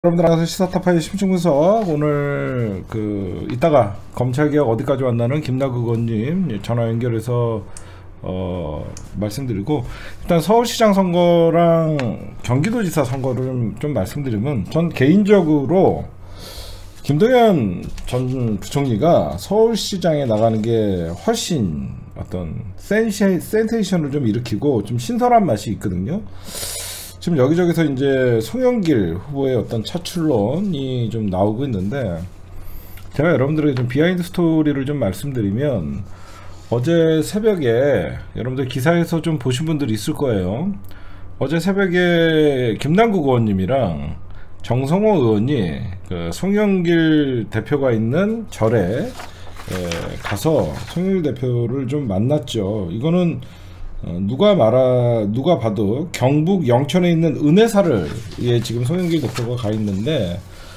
여러분들 안녕하세요. 시사타파의 심층분석. 오늘 이따가 검찰개혁 어디까지 왔나는 김남국 의원님 전화 연결해서 말씀드리고, 일단 서울시장 선거랑 경기도지사 선거를 좀 말씀드리면, 전 개인적으로 김동연 전 부총리가 서울시장에 나가는 게 훨씬 어떤 센세이션을 좀 일으키고 좀 신선한 맛이 있거든요. 지금 여기저기서 이제 송영길 후보의 어떤 차출론이 좀 나오고 있는데, 제가 여러분들에게 좀 비하인드 스토리를 좀 말씀드리면, 어제 새벽에 여러분들 기사에서 좀 보신 분들이 있을 거예요. 어제 새벽에 김남국 의원님이랑 정성호 의원이 그 송영길 대표가 있는 절에 가서 송영길 대표를 좀 만났죠. 이거는 누가 봐도 경북 영천에 있는 은혜사를 지금 송영길 대표가 가 있는데,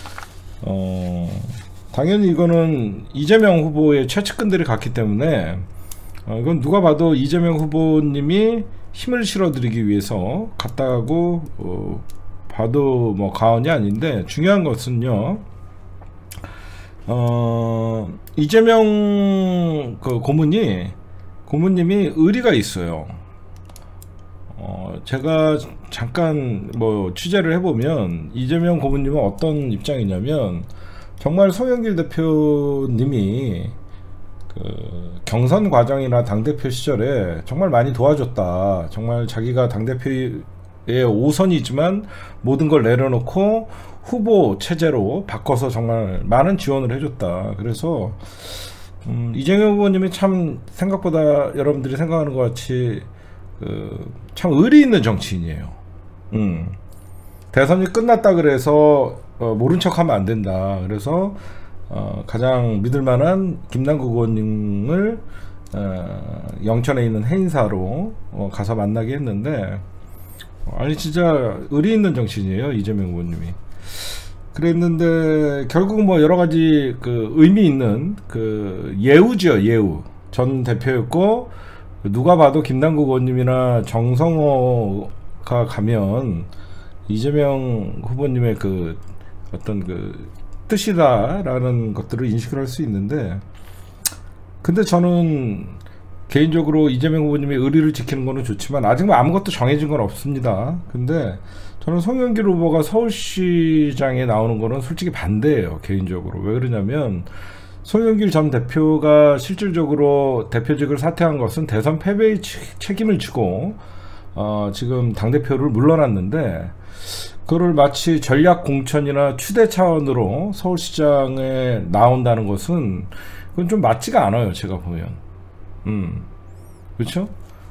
당연히 이거는 이재명 후보의 최측근들이 갔기 때문에 이건 누가 봐도 이재명 후보님이 힘을 실어드리기 위해서 갔다고 봐도 뭐 과언이 아닌데, 중요한 것은요, 이재명 그 고모님이 의리가 있어요. 제가 잠깐 뭐 취재를 해보면 이재명 고모님은 어떤 입장이냐면, 정말 송영길 대표님이 그 경선 과정이나 당대표 시절에 정말 많이 도와줬다. 정말 자기가 당대표의 5선이지만 모든 걸 내려놓고 후보 체제로 바꿔서 정말 많은 지원을 해줬다. 그래서 이재명 후보님이 참 생각보다 여러분들이 생각하는 것 같이 참 의리 있는 정치인이에요. 대선이 끝났다 그래서 모른 척하면 안 된다. 그래서 가장 믿을만한 김남국 의원님을 영천에 있는 해인사로 가서 만나게 했는데, 아니 진짜 의리 있는 정치인이에요, 이재명 의원님이. 그랬는데 결국은 뭐 여러 가지 그 의미 있는 그 예우죠, 예우. 전 대표였고, 누가 봐도 김남국 의원님이나 정성호가 가면 이재명 후보님의 그 어떤 그 뜻이다라는 것들을 인식을 할 수 있는데, 근데 저는 개인적으로 이재명 후보님이 의리를 지키는 거는 좋지만 아직 뭐 아무것도 정해진 건 없습니다. 근데 저는 송영길 후보가 서울시장에 나오는 거는 솔직히 반대예요, 개인적으로. 왜 그러냐면, 송영길 전 대표가 실질적으로 대표직을 사퇴한 것은 대선 패배의 책임을 지고 지금 당대표를 물러났는데, 그걸 마치 전략 공천이나 추대 차원으로 서울시장에 나온다는 것은 그건 좀 맞지가 않아요, 제가 보면. 그렇죠?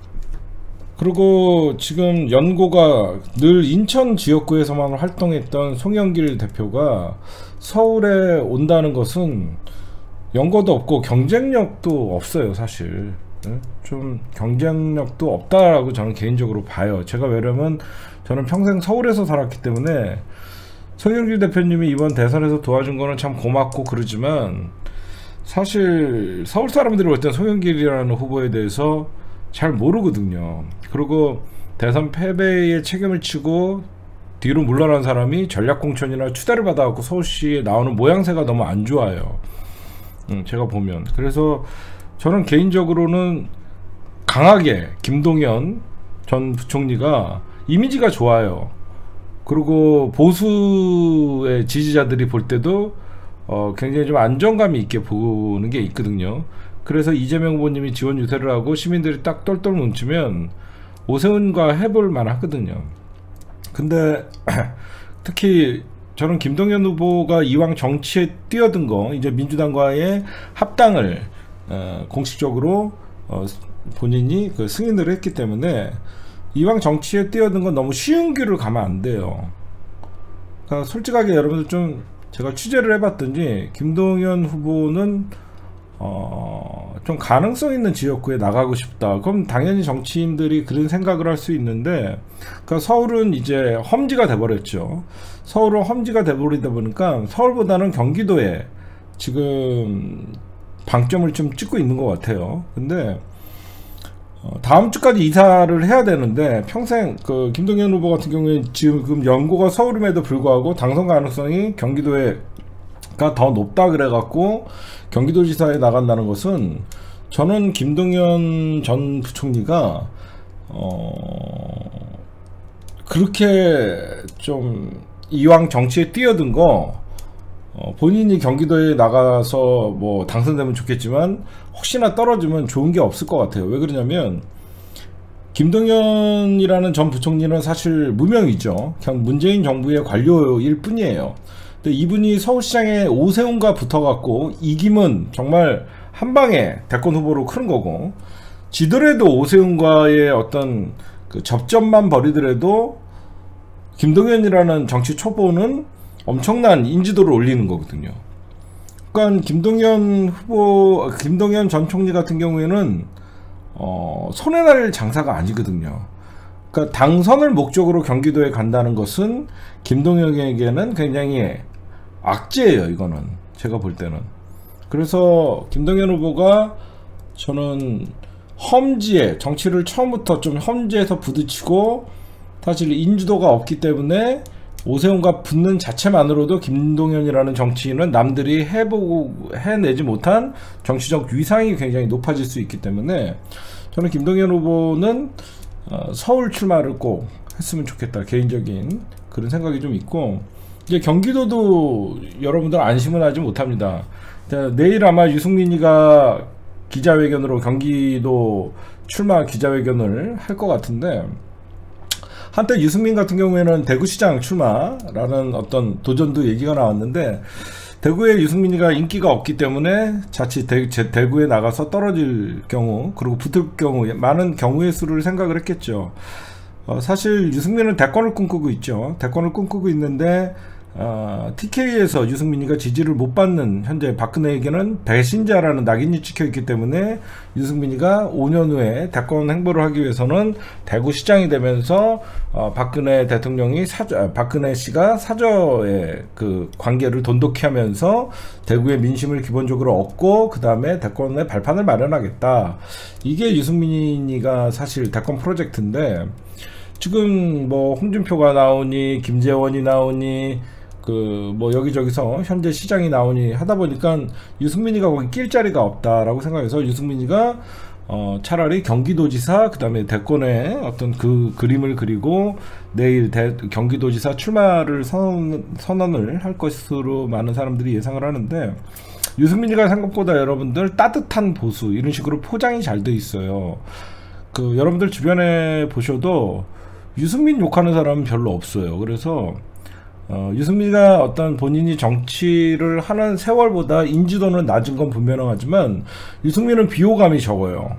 그리고 지금 연고가 늘 인천 지역구에서만 활동했던 송영길 대표가 서울에 온다는 것은 연고도 없고 경쟁력도 없어요, 사실. 좀 경쟁력도 없다라고 저는 개인적으로 봐요. 제가 왜냐면 저는 평생 서울에서 살았기 때문에 송영길 대표님이 이번 대선에서 도와준 거는 참 고맙고 그러지만, 사실 서울 사람들이 볼 때 송영길이라는 후보에 대해서 잘 모르거든요. 그리고 대선 패배의 책임을 지고 뒤로 물러난 사람이 전략공천이나 추대를 받아갖고 서울시에 나오는 모양새가 너무 안 좋아요, 제가 보면. 그래서 저는 개인적으로는 강하게 김동연 전 부총리가 이미지가 좋아요. 그리고 보수의 지지자들이 볼 때도 굉장히 좀 안정감이 있게 보는 게 있거든요. 그래서 이재명 후보님이 지원 유세를 하고 시민들이 딱 똘똘 뭉치면 오세훈과 해볼 만하거든요. 근데 특히 저는 김동연 후보가 이왕 정치에 뛰어든 거, 이제 민주당과의 합당을 공식적으로 본인이 그 승인을 했기 때문에 이왕 정치에 뛰어든 건 너무 쉬운 길을 가면 안 돼요. 그러니까 솔직하게 여러분들 좀 제가 취재를 해봤더니 김동연 후보는 좀 가능성 있는 지역구에 나가고 싶다. 그럼 당연히 정치인들이 그런 생각을 할 수 있는데, 그러니까 서울은 이제 험지가 돼버렸죠. 서울은 험지가 돼버리다 보니까 서울보다는 경기도에 지금 방점을 좀 찍고 있는 것 같아요. 근데 다음 주까지 이사를 해야 되는데 평생 그 김동연 후보 같은 경우에 지금 연고가 서울임에도 불구하고 당선 가능성이 경기도가 더 높다 그래갖고 경기도지사에 나간다는 것은 저는 김동연 전 부총리가 그렇게 좀 이왕 정치에 뛰어든 거 본인이 경기도에 나가서 뭐 당선되면 좋겠지만 혹시나 떨어지면 좋은 게 없을 것 같아요. 왜 그러냐면 김동연이라는 전 부총리는 사실 무명이죠. 그냥 문재인 정부의 관료일 뿐이에요. 근데 이분이 서울시장에 오세훈과 붙어갖고 이기면 정말 한방에 대권 후보로 크는 거고, 지더라도 오세훈과의 어떤 그 접점만 벌이더라도 김동연이라는 정치 초보는 엄청난 인지도를 올리는 거거든요. 그러니까 김동연 전 총리 같은 경우에는 손해 날 장사가 아니거든요. 그러니까 당선을 목적으로 경기도에 간다는 것은 김동연에게는 굉장히 악재예요. 이거는 제가 볼 때는. 그래서 김동연 후보가 저는 험지에 정치를 처음부터 좀 험지에서 부딪히고 사실 인지도가 없기 때문에 오세훈과 붙는 자체만으로도 김동연이라는 정치인은 남들이 해내지 못한 정치적 위상이 굉장히 높아질 수 있기 때문에 저는 김동연 후보는 서울 출마를 꼭 했으면 좋겠다, 개인적인 그런 생각이 좀 있고, 이제 경기도도 여러분들 안심은 하지 못합니다. 내일 아마 유승민이가 기자회견으로 경기도 출마 기자회견을 할 것 같은데, 한때 유승민 같은 경우에는 대구시장 출마라는 어떤 도전도 얘기가 나왔는데, 대구에 유승민이가 인기가 없기 때문에 자칫 대구에 나가서 떨어질 경우, 그리고 붙을 경우, 많은 경우의 수를 생각을 했겠죠. 사실 유승민은 대권을 꿈꾸고 있죠. 대권을 꿈꾸고 있는데 TK에서 유승민이가 지지를 못 받는 현재 박근혜에게는 배신자라는 낙인이 찍혀 있기 때문에 유승민이가 5년 후에 대권 행보를 하기 위해서는 대구시장이 되면서 박근혜 대통령이 박근혜 씨가 사저의 그 관계를 돈독히 하면서 대구의 민심을 기본적으로 얻고 그 다음에 대권의 발판을 마련하겠다. 이게 유승민이가 사실 대권 프로젝트인데, 지금 뭐 홍준표가 나오니 김재원이 나오니 그 뭐 여기저기서 현재 시장이 나오니 하다 보니까 유승민이가 거기 낄 자리가 없다라고 생각해서 유승민이가 차라리 경기도지사 그 다음에 대권의 어떤 그 그림을 그리고 내일 경기도지사 출마를 선언을 할 것으로 많은 사람들이 예상을 하는데, 유승민이가 생각보다 여러분들 따뜻한 보수 이런 식으로 포장이 잘 돼 있어요. 그 여러분들 주변에 보셔도 유승민 욕하는 사람은 별로 없어요. 그래서 유승민이가 어떤 본인이 정치를 하는 세월보다 인지도는 낮은 건 분명하지만 유승민은 비호감이 적어요.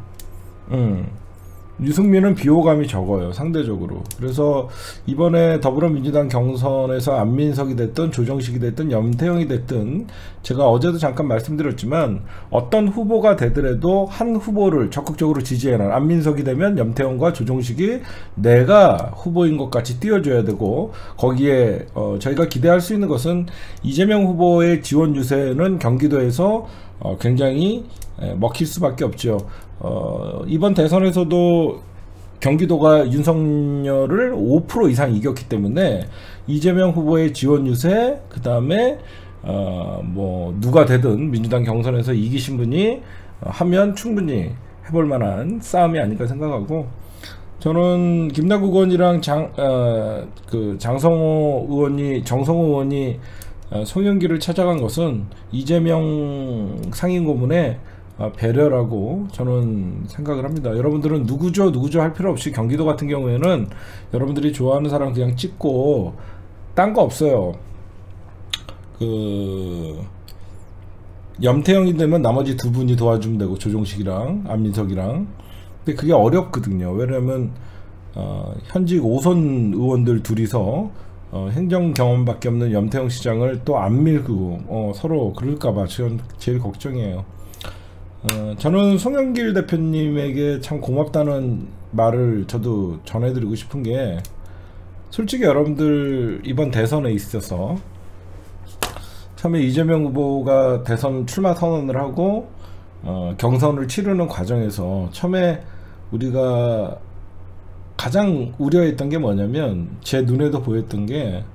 유승민은 비호감이 적어요, 상대적으로. 그래서 이번에 더불어민주당 경선에서 안민석이 됐든 조정식이 됐든 염태영이 됐든, 제가 어제도 잠깐 말씀드렸지만 어떤 후보가 되더라도 한 후보를 적극적으로 지지해라. 안민석이 되면 염태영과 조정식이 내가 후보인 것 같이 띄워줘야 되고, 거기에 저희가 기대할 수 있는 것은 이재명 후보의 지원 유세는 경기도에서 굉장히 먹힐 수밖에 없죠. 이번 대선에서도 경기도가 윤석열을 5% 이상 이겼기 때문에 이재명 후보의 지원 유세, 그 다음에 뭐 누가 되든 민주당 경선에서 이기신 분이 하면 충분히 해볼 만한 싸움이 아닐까 생각하고, 저는 김남국 의원이랑 정성호 의원이 송영길을 찾아간 것은 이재명 상임고문의 배려라고 저는 생각을 합니다. 여러분들은 누구죠 할 필요 없이 경기도 같은 경우에는 여러분들이 좋아하는 사람 그냥 찍고 딴 거 없어요. 그 염태영이 되면 나머지 두 분이 도와주면 되고, 조정식이랑 안민석이랑. 근데 그게 어렵거든요. 왜냐면 현직 5선 의원들 둘이서 행정 경험밖에 없는 염태영 시장을 또 안 밀고 서로 그럴까봐 지금 제일 걱정이에요. 저는 송영길 대표님에게 참 고맙다는 말을 저도 전해드리고 싶은 게, 솔직히 여러분들 이번 대선에 있어서 처음에 이재명 후보가 대선 출마 선언을 하고 경선을 치르는 과정에서 처음에 우리가 가장 우려했던 게 뭐냐면, 제 눈에도 보였던 게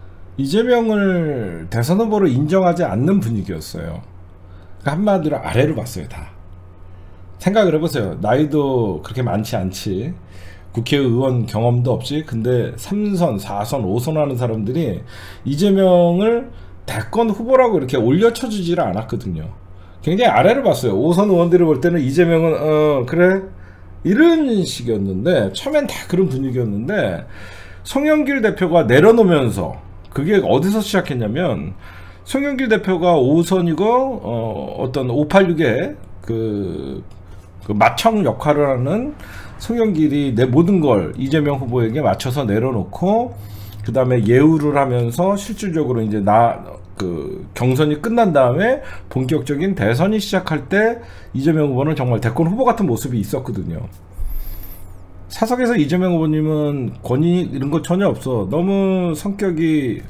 이재명을 대선 후보로 인정하지 않는 분위기였어요. 그러니까 한마디로 아래로 봤어요. 다 생각을 해보세요. 나이도 그렇게 많지 않지, 국회의원 경험도 없지, 근데 3선 4선 5선 하는 사람들이 이재명을 대권 후보라고 이렇게 올려쳐주지를 않았거든요. 굉장히 아래로 봤어요. 5선 의원들이 볼 때는 이재명은 그래 이런 식이었는데, 처음엔 다 그런 분위기였는데, 송영길 대표가 내려놓으면서, 그게 어디서 시작했냐면, 송영길 대표가 5선이고 어떤 586의 그 마청 역할을 하는 송영길이 내 모든 걸 이재명 후보에게 맞춰서 내려놓고, 그 다음에 예우를 하면서 실질적으로 이제 그 경선이 끝난 다음에 본격적인 대선이 시작할 때 이재명 후보는 정말 대권 후보 같은 모습이 있었거든요. 사석에서 이재명 후보님은 권위 이런 거 전혀 없어. 너무 성격이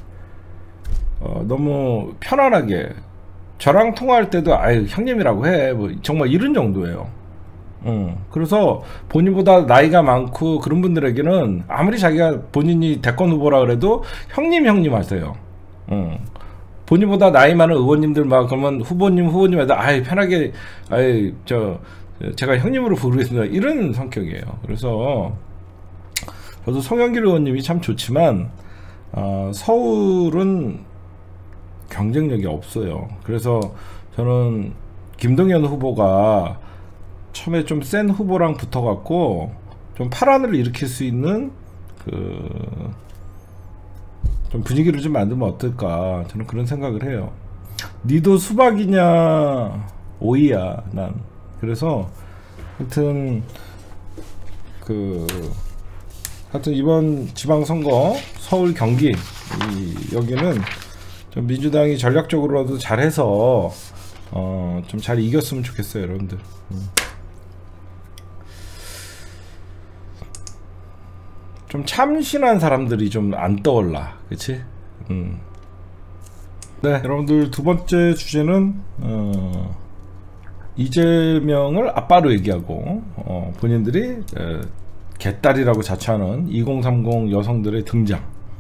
너무 편안하게, 저랑 통화할 때도 아유 형님이라고 해, 뭐 정말 이런 정도예요. 그래서 본인보다 나이가 많고 그런 분들에게는 아무리 자기가 본인이 대권 후보라 그래도 형님 하세요. 본인보다 나이 많은 의원님들 막 그러면 후보님 해도 아이 편하게, 아이 제가 형님으로 부르겠습니다, 이런 성격이에요. 그래서 저도 송영길 의원님이 참 좋지만 서울은 경쟁력이 없어요. 그래서 저는 김동연 후보가 처음에 좀 센 후보랑 붙어갖고 좀 파란을 일으킬 수 있는 좀 분위기를 좀 만들면 어떨까, 저는 그런 생각을 해요. 니도 수박이냐 오이야 난. 그래서 하여튼 이번 지방선거 서울 경기 여기는 좀 민주당이 전략적으로라도 잘해서 좀 잘 이겼으면 좋겠어요, 여러분들. 좀 참신한 사람들이 좀 안 떠올라, 그치? 네, 여러분들, 두 번째 주제는 이재명을 아빠로 얘기하고 본인들이 개딸이라고 자처하는 2030 여성들의 등장.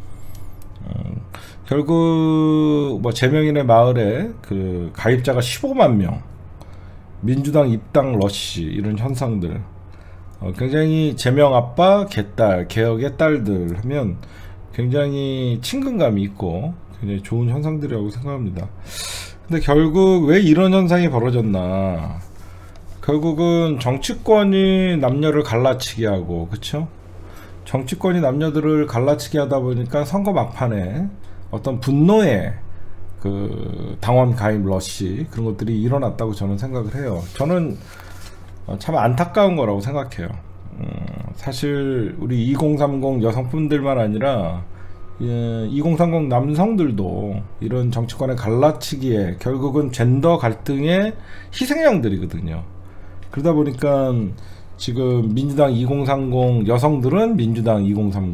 결국 뭐 재명인의 마을에 그 가입자가 15만 명, 민주당 입당 러쉬, 이런 현상들, 굉장히 재명 아빠, 개딸, 개혁의 딸들 하면 굉장히 친근감이 있고 굉장히 좋은 현상들이라고 생각합니다. 근데 결국 왜 이런 현상이 벌어졌나? 결국은 정치권이 남녀를 갈라치게 하고, 그쵸? 정치권이 남녀들을 갈라치게 하다 보니까 선거 막판에 어떤 분노의 그 당원 가입 러쉬, 그런 것들이 일어났다고 저는 생각을 해요. 저는 참 안타까운 거라고 생각해요. 사실 우리 2030 여성분들만 아니라 2030 남성들도 이런 정치권의 갈라치기에 결국은 젠더 갈등의 희생양들이거든요. 그러다 보니까 지금 민주당 2030 여성들은 민주당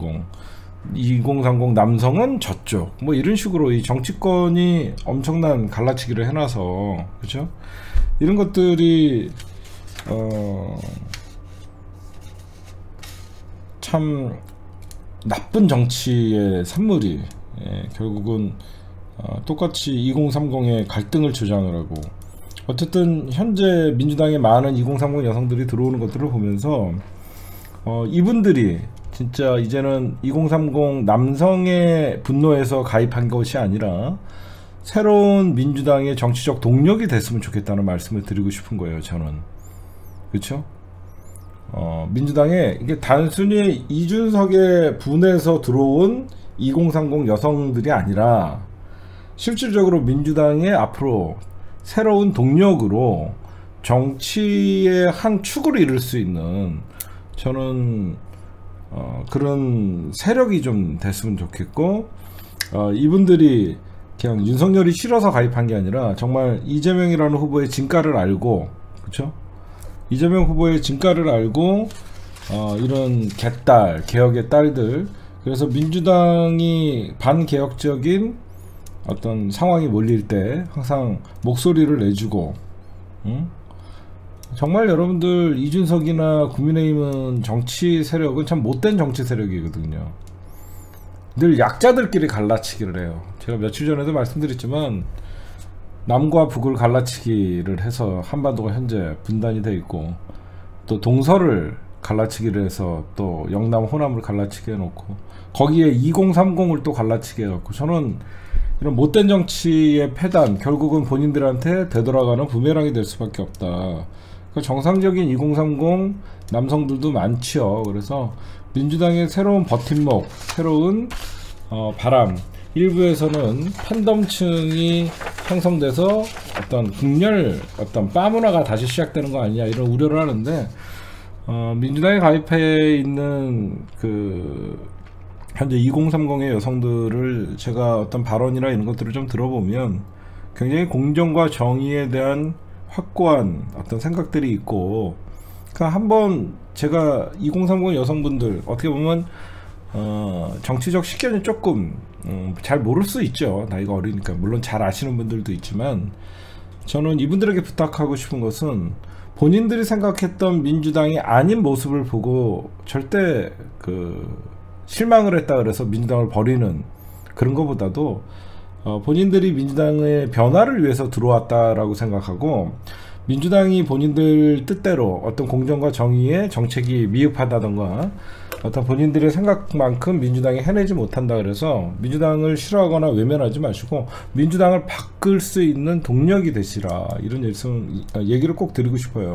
2030 남성은 저쪽, 뭐 이런 식으로 이 정치권이 엄청난 갈라치기를 해놔서, 그렇죠? 이런 것들이 참 나쁜 정치의 산물이 결국은 똑같이 2030의 갈등을 조장을 하고, 어쨌든 현재 민주당에 많은 2030 여성들이 들어오는 것들을 보면서 이분들이 진짜 이제는 2030 남성의 분노에서 가입한 것이 아니라 새로운 민주당의 정치적 동력이 됐으면 좋겠다는 말씀을 드리고 싶은 거예요, 저는. 그렇죠? 민주당에 이게 단순히 이준석의 분에서 들어온 2030 여성들이 아니라 실질적으로 민주당의 앞으로 새로운 동력으로 정치의 한 축을 이룰 수 있는, 저는 그런 세력이 좀 됐으면 좋겠고, 이분들이 그냥 윤석열이 싫어서 가입한 게 아니라 정말 이재명이라는 후보의 진가를 알고, 그렇죠? 이재명 후보의 진가를 알고 이런 개딸, 개혁의 딸들, 그래서 민주당이 반개혁적인 어떤 상황이 몰릴 때 항상 목소리를 내주고, 정말 여러분들 이준석이나 국민의힘은 정치 세력은 참 못된 정치 세력이거든요. 늘 약자들끼리 갈라치기를 해요. 제가 며칠 전에도 말씀드렸지만 남과 북을 갈라치기를 해서 한반도가 현재 분단이 돼 있고, 또 동서를 갈라치기를 해서 또 영남 호남을 갈라치기 해놓고, 거기에 2030을 또 갈라치기 해놓고, 저는 이런 못된 정치의 패단, 결국은 본인들한테 되돌아가는 부메랑이 될 수밖에 없다. 그러니까 정상적인 2030 남성들도 많지요. 그래서 민주당의 새로운 버팀목, 새로운 바람, 일부에서는 팬덤층이 형성돼서 어떤 국렬, 어떤 빠문화가 다시 시작되는 거 아니냐, 이런 우려를 하는데, 민주당에 가입해 있는 현재 2030의 여성들을 제가 어떤 발언이나 이런 것들을 좀 들어보면 굉장히 공정과 정의에 대한 확고한 어떤 생각들이 있고, 그러니까 한번 제가 2030 여성분들 어떻게 보면 정치적 식견이 조금 잘 모를 수 있죠. 나이가 어리니까. 물론 잘 아시는 분들도 있지만, 저는 이분들에게 부탁하고 싶은 것은 본인들이 생각했던 민주당이 아닌 모습을 보고 절대 실망을 했다 그래서 민주당을 버리는 그런 것보다도 본인들이 민주당의 변화를 위해서 들어왔다라고 생각하고, 민주당이 본인들 뜻대로 어떤 공정과 정의의 정책이 미흡하다던가 어떤 본인들의 생각만큼 민주당이 해내지 못한다 그래서 민주당을 싫어하거나 외면하지 마시고 민주당을 바꿀 수 있는 동력이 되시라, 이런 얘기를 꼭 드리고 싶어요.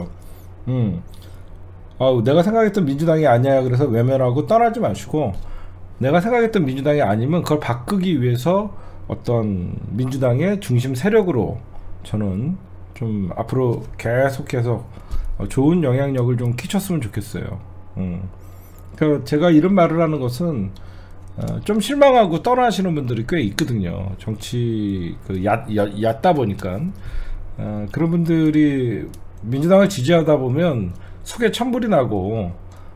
내가 생각했던 민주당이 아니야 그래서 외면하고 떠나지 마시고, 내가 생각했던 민주당이 아니면 그걸 바꾸기 위해서 어떤 민주당의 중심 세력으로 저는 좀 앞으로 계속해서 좋은 영향력을 좀 끼쳤으면 좋겠어요. 그러니까 제가 이런 말을 하는 것은 좀 실망하고 떠나시는 분들이 꽤 있거든요. 정치 얕다 보니까 그런 분들이 민주당을 지지하다 보면 속에 천불이 나고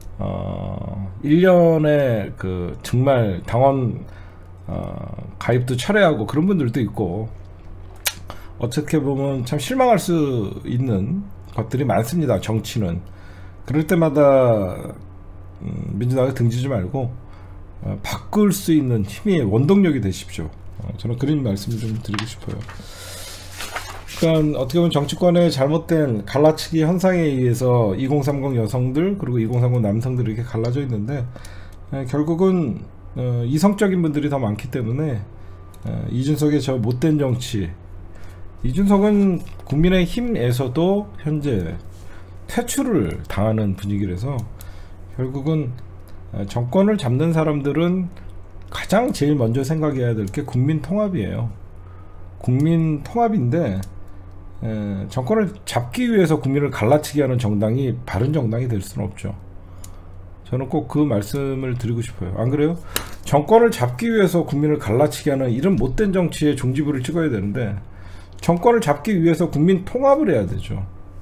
1년에 정말 당원 가입도 철회하고 그런 분들도 있고, 어떻게 보면 참 실망할 수 있는 것들이 많습니다. 정치는. 그럴 때마다 민주당을 등지지 말고 바꿀 수 있는 힘의 원동력이 되십시오. 저는 그런 말씀을 좀 드리고 싶어요. 그러니까 어떻게 보면 정치권의 잘못된 갈라치기 현상에 의해서 2030 여성들 그리고 2030 남성들이 이렇게 갈라져 있는데, 결국은 이성적인 분들이 더 많기 때문에 이준석의 저 못된 정치, 이준석은 국민의힘에서도 현재 퇴출을 당하는 분위기라서 결국은 정권을 잡는 사람들은 가장 제일 먼저 생각해야 될 게 국민 통합이에요. 국민 통합인데 정권을 잡기 위해서 국민을 갈라치게 하는 정당이 바른 정당이 될 수는 없죠. 저는 꼭 그 말씀을 드리고 싶어요. 안 그래요? 정권을 잡기 위해서 국민을 갈라치게 하는 이런 못된 정치에 종지부를 찍어야 되는데, 정권을 잡기 위해서 국민 통합을 해야 되죠.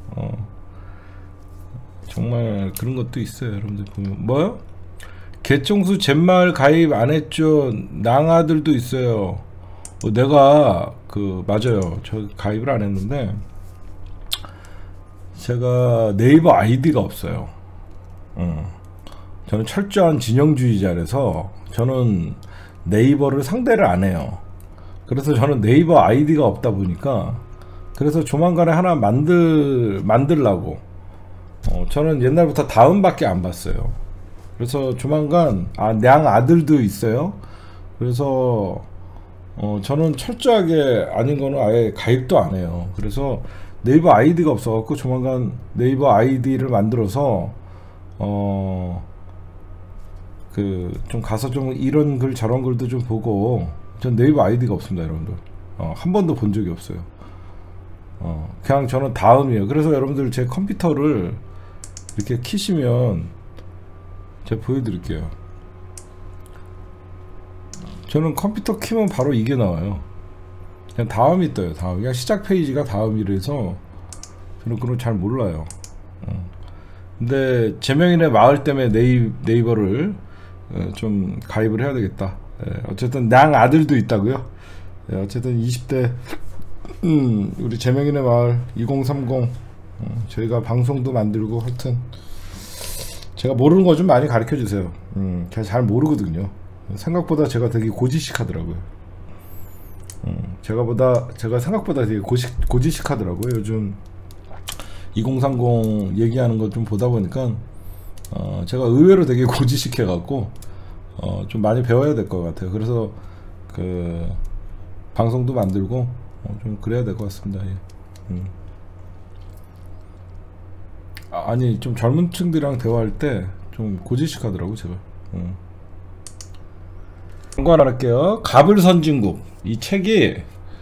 정말 그런 것도 있어요. 여러분들 보면 뭐요? 개총수 잿마을 가입 안 했죠. 낭아들도 있어요. 내가 맞아요. 저 가입을 안 했는데 제가 네이버 아이디가 없어요. 저는 철저한 진영주의자라서 저는 네이버를 상대를 안 해요. 그래서 저는 네이버 아이디가 없다 보니까, 그래서 조만간에 하나 만들라고 저는 옛날부터 다음밖에 안 봤어요. 그래서 조만간 냥 아들도 있어요. 그래서 저는 철저하게 아닌 거는 아예 가입도 안 해요. 그래서 네이버 아이디가 없어갖고 조만간 네이버 아이디를 만들어서 좀 가서 좀 이런 글 저런 글도 좀 보고. 전 네이버 아이디가 없습니다, 여러분들. 한 번도 본 적이 없어요. 그냥 저는 다음이에요. 그래서 여러분들 제 컴퓨터를 이렇게 키시면 제가 보여드릴게요. 저는 컴퓨터 키면 바로 이게 나와요. 그냥 다음이 떠요. 다음. 그냥 시작 페이지가 다음이라서 저는 그런 거 잘 몰라요. 근데 제명인의 마을 때문에 네이버를 좀 가입을 해야 되겠다. 어쨌든 냥 아들도 있다고요. 어쨌든 20대 우리 제명인의 마을 2030 저희가 방송도 만들고 하여튼 제가 모르는 거 좀 많이 가르쳐 주세요. 제가 잘 모르거든요. 생각보다 제가 되게 고지식하더라고요. 제가 생각보다 되게 고지식하더라고요. 요즘 2030 얘기하는 거 좀 보다 보니까 제가 의외로 되게 고지식해 갖고 좀 많이 배워야 될 것 같아요. 그래서 그 방송도 만들고 좀 그래야 될 것 같습니다. 예. 아니 좀 젊은 층들이랑 대화할 때 좀 고지식하더라고 제가. 광고 하나 할게요. 갑을선진국 이 책이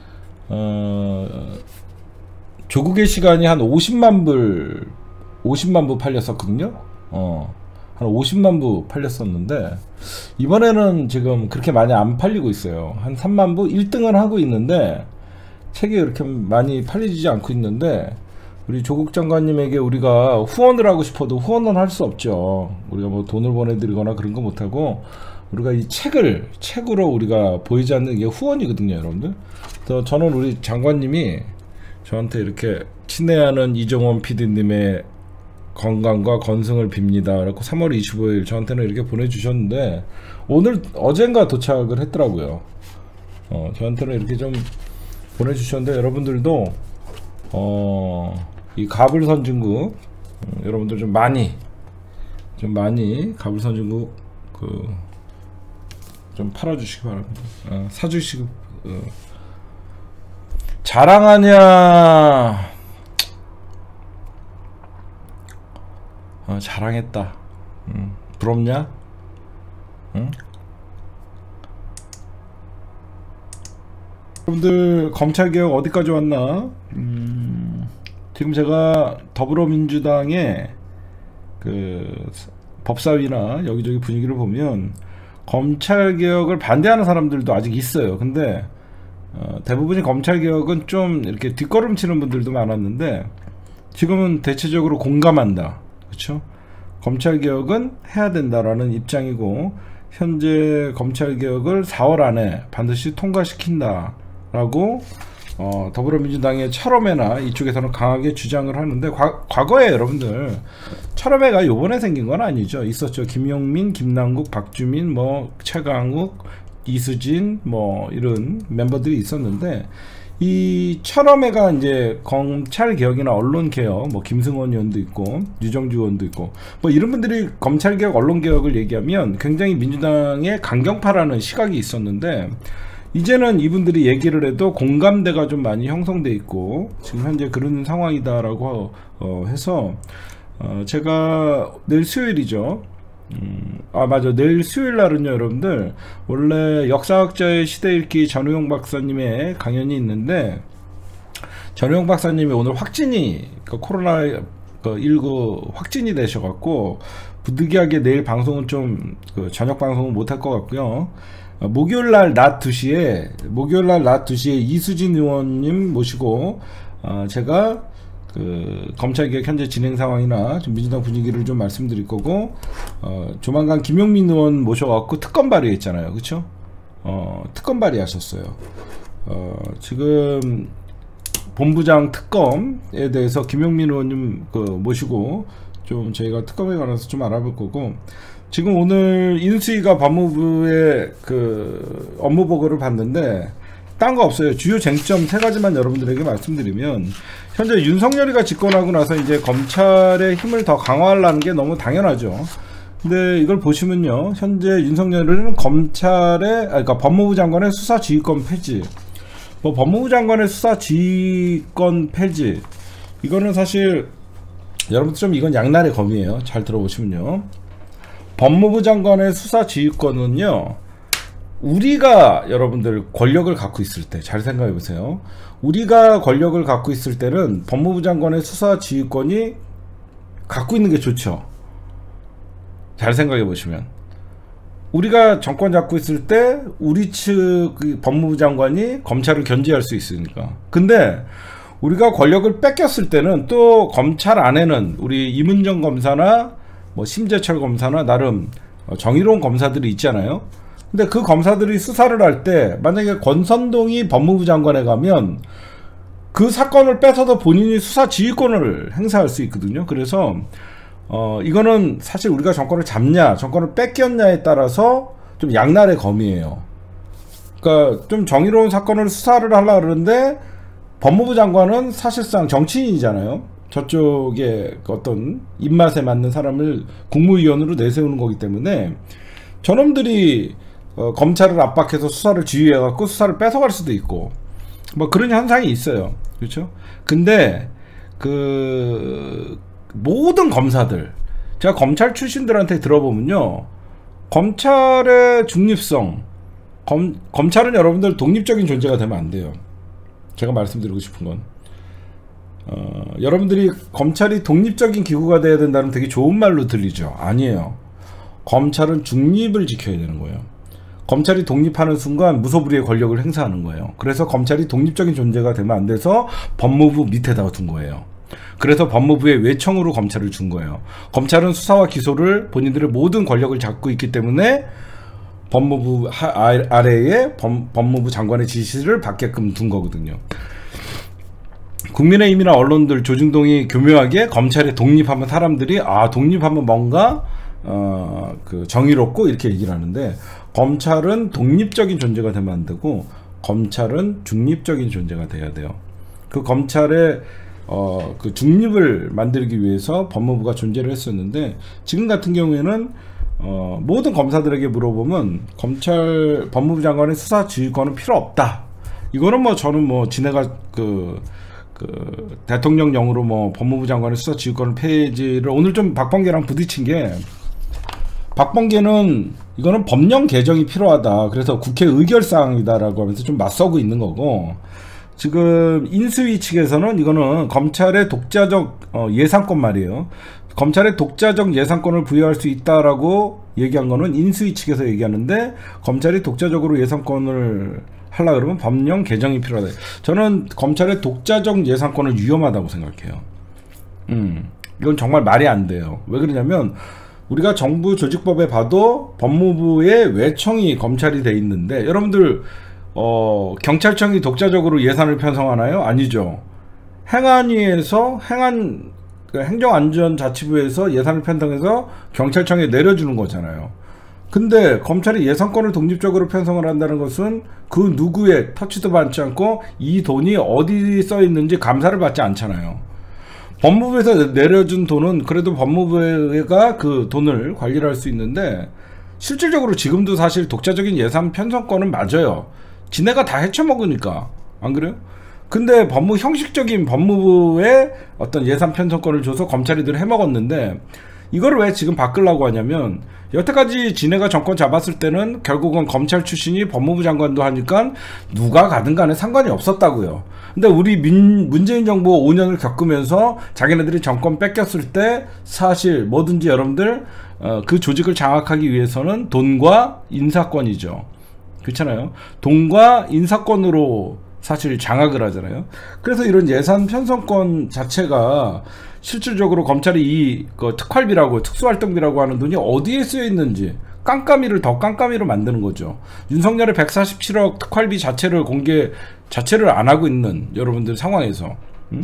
조국의 시간이 한 50만 부 팔렸었거든요. 한 50만 부 팔렸었는데 이번에는 지금 그렇게 많이 안 팔리고 있어요. 한 3만 부 1등을 하고 있는데 책이 그렇게 많이 팔리지 않고 있는데 우리 조국 장관님에게 우리가 후원을 하고 싶어도 후원은 할 수 없죠. 우리가 뭐 돈을 보내드리거나 그런 거 못하고 우리가 이 책으로 우리가 보이지 않는 게 후원이거든요, 여러분들. 그래서 저는 우리 장관님이 저한테 이렇게 친애하는 이종원 PD님의 건강과 건승을 빕니다. 그래서 3월 25일 저한테는 이렇게 보내주셨는데 어젠가 도착을 했더라고요. 저한테는 이렇게 좀 보내주셨는데 여러분들도 이 갑을선진국 여러분들 좀 많이 갑을선진국 좀 팔아주시기 바랍니다. 사주시고 자랑하냐? 자랑했다. 부럽냐? 응? 여러분들 검찰개혁 어디까지 왔나? 지금 제가 더불어민주당의 그 법사위나 여기저기 분위기를 보면 검찰개혁을 반대하는 사람들도 아직 있어요. 근데 대부분이 검찰개혁은 좀 이렇게 뒷걸음치는 분들도 많았는데 지금은 대체적으로 공감한다. 그렇죠? 검찰개혁은 해야 된다라는 입장이고 현재 검찰개혁을 4월 안에 반드시 통과시킨다 라고 더불어민주당의 철험회나 이쪽에서는 강하게 주장을 하는데 과거에 여러분들 철험회가 요번에 생긴 건 아니죠. 있었죠. 김용민, 김남국, 박주민, 뭐 최강욱, 이수진 뭐 이런 멤버들이 있었는데 이 철험회가 이제 검찰개혁이나 언론개혁 뭐 김승원 의원도 있고 유정주 의원도 있고 뭐 이런 분들이 검찰개혁 언론개혁을 얘기하면 굉장히 민주당의 강경파라는 시각이 있었는데 이제는 이분들이 얘기를 해도 공감대가 좀 많이 형성돼 있고 지금 현재 그런 상황이다라고 해서 제가 내일 수요일이죠. 맞아. 내일 수요일 날은요, 여러분들 원래 역사학자의 시대 읽기 전우용 박사님의 강연이 있는데 전우용 박사님이 오늘 확진이 코로나19 확진이 되셔갖고 부득이하게 내일 방송은 좀 저녁 방송은 못할 것 같고요. 목요일날 낮 2시에 이수진 의원님 모시고 제가 검찰개혁 현재 진행 상황이나 좀 민주당 분위기를 좀 말씀드릴 거고 조만간 김용민 의원 모셔갖고 특검 발의했잖아요. 그쵸? 특검 발의하셨어요. 지금 본부장 특검에 대해서 김용민 의원님 모시고 좀 저희가 특검에 관해서 좀 알아볼 거고 지금 오늘 인수위가 법무부의 업무 보고를 봤는데 딴 거 없어요. 주요 쟁점 3가지만 여러분들에게 말씀드리면 현재 윤석열이가 집권하고 나서 이제 검찰의 힘을 더 강화하려는 게 너무 당연하죠. 근데 이걸 보시면요. 현재 윤석열은 그러니까 법무부 장관의 수사지휘권 폐지. 뭐 법무부 장관의 수사지휘권 폐지. 이거는 사실 여러분들 좀 이건 양날의 검이에요. 잘 들어보시면요. 법무부 장관의 수사지휘권은요. 우리가 여러분들 권력을 갖고 있을 때 잘 생각해 보세요. 우리가 권력을 갖고 있을 때는 법무부 장관의 수사지휘권이 갖고 있는 게 좋죠. 잘 생각해 보시면 우리가 정권 잡고 있을 때 우리 측 법무부 장관이 검찰을 견제할 수 있으니까. 근데 우리가 권력을 뺏겼을 때는 또 검찰 안에는 우리 이문정 검사나 뭐 심재철 검사나 나름 정의로운 검사들이 있잖아요. 근데 그 검사들이 수사를 할 때 만약에 권선동이 법무부 장관에 가면 그 사건을 뺏어서 본인이 수사 지휘권을 행사할 수 있거든요. 그래서 이거는 사실 우리가 정권을 잡냐 정권을 뺏겼냐에 따라서 좀 양날의 검이에요. 그러니까 좀 정의로운 사건을 수사를 하려고 그러는데 법무부 장관은 사실상 정치인이잖아요. 저쪽에 어떤 입맛에 맞는 사람을 국무위원으로 내세우는 거기 때문에 저놈들이 검찰을 압박해서 수사를 지휘해갖고 수사를 뺏어갈 수도 있고 뭐 그런 현상이 있어요. 그렇죠? 근데 그 모든 검사들, 제가 검찰 출신들한테 들어보면요, 검찰의 중립성, 검찰은 여러분들 독립적인 존재가 되면 안 돼요. 제가 말씀드리고 싶은 건 여러분들이 검찰이 독립적인 기구가 돼야 된다는 되게 좋은 말로 들리죠. 아니에요. 검찰은 중립을 지켜야 되는 거예요. 검찰이 독립하는 순간 무소불위의 권력을 행사하는 거예요. 그래서 검찰이 독립적인 존재가 되면 안 돼서 법무부 밑에다가 둔 거예요. 그래서 법무부의 외청으로 검찰을 준 거예요. 검찰은 수사와 기소를 본인들의 모든 권력을 잡고 있기 때문에 법무부 아래에 법무부 장관의 지시를 받게끔 둔 거거든요. 국민의힘이나 언론들 조중동이 교묘하게 검찰에 독립하면 사람들이 독립하면 뭔가 그 정의롭고 이렇게 얘기를 하는데, 검찰은 독립적인 존재가 되면 안 되고 검찰은 중립적인 존재가 돼야 돼요. 그 검찰의 그 중립을 만들기 위해서 법무부가 존재를 했었는데, 지금 같은 경우에는 모든 검사들에게 물어보면 검찰 법무부 장관의 수사 지휘권은 필요 없다. 이거는 뭐 저는 뭐 지네가 그 대통령령으로 뭐 법무부 장관의 수사 지휘권을 폐지를, 오늘 좀 박범계랑 부딪힌 게, 박범계는 이거는 법령 개정이 필요하다, 그래서 국회 의결사항이다라고 하면서 좀 맞서고 있는 거고, 지금 인수위 측에서는 이거는 검찰의 독자적 예산권 말이에요. 검찰의 독자적 예산권을 부여할 수 있다라고 얘기한 거는 인수위 측에서 얘기하는데, 검찰이 독자적으로 예산권을 하려고 그러면 법령 개정이 필요하다. 저는 검찰의 독자적 예산권은 위험하다고 생각해요. 이건 정말 말이 안 돼요. 왜 그러냐면, 우리가 정부 조직법에 봐도 법무부의 외청이 검찰이 돼 있는데, 여러분들 경찰청이 독자적으로 예산을 편성하나요? 아니죠. 행안위에서 행정안전자치부에서 예산을 편성해서 경찰청에 내려주는 거잖아요. 근데 검찰이 예산권을 독립적으로 편성을 한다는 것은 그 누구의 터치도 받지 않고 이 돈이 어디 써 있는지 감사를 받지 않잖아요. 법무부에서 내려준 돈은 그래도 법무부가 그 돈을 관리를 할 수 있는데, 실질적으로 지금도 사실 독자적인 예산 편성권은 맞아요. 지네가 다 헤쳐먹으니까. 안 그래요? 근데 형식적인 법무부의 어떤 예산 편성권을 줘서 검찰이 늘 해먹었는데, 이걸 왜 지금 바꾸려고 하냐면, 여태까지 지네가 정권 잡았을 때는 결국은 검찰 출신이 법무부 장관도 하니까 누가 가든 간에 상관이 없었다고요. 근데 우리 문재인 정부 5년을 겪으면서 자기네들이 정권 뺏겼을 때 사실 뭐든지 여러분들 그 조직을 장악하기 위해서는 돈과 인사권이죠. 그렇잖아요. 돈과 인사권으로 사실 장악을 하잖아요. 그래서 이런 예산 편성권 자체가 실질적으로 검찰이 특활비라고, 특수활동비라고 하는 돈이 어디에 쓰여 있는지 깜깜이를 더 깜깜이로 만드는 거죠. 윤석열의 147억 특활비 자체를 자체를 안 하고 있는 여러분들 상황에서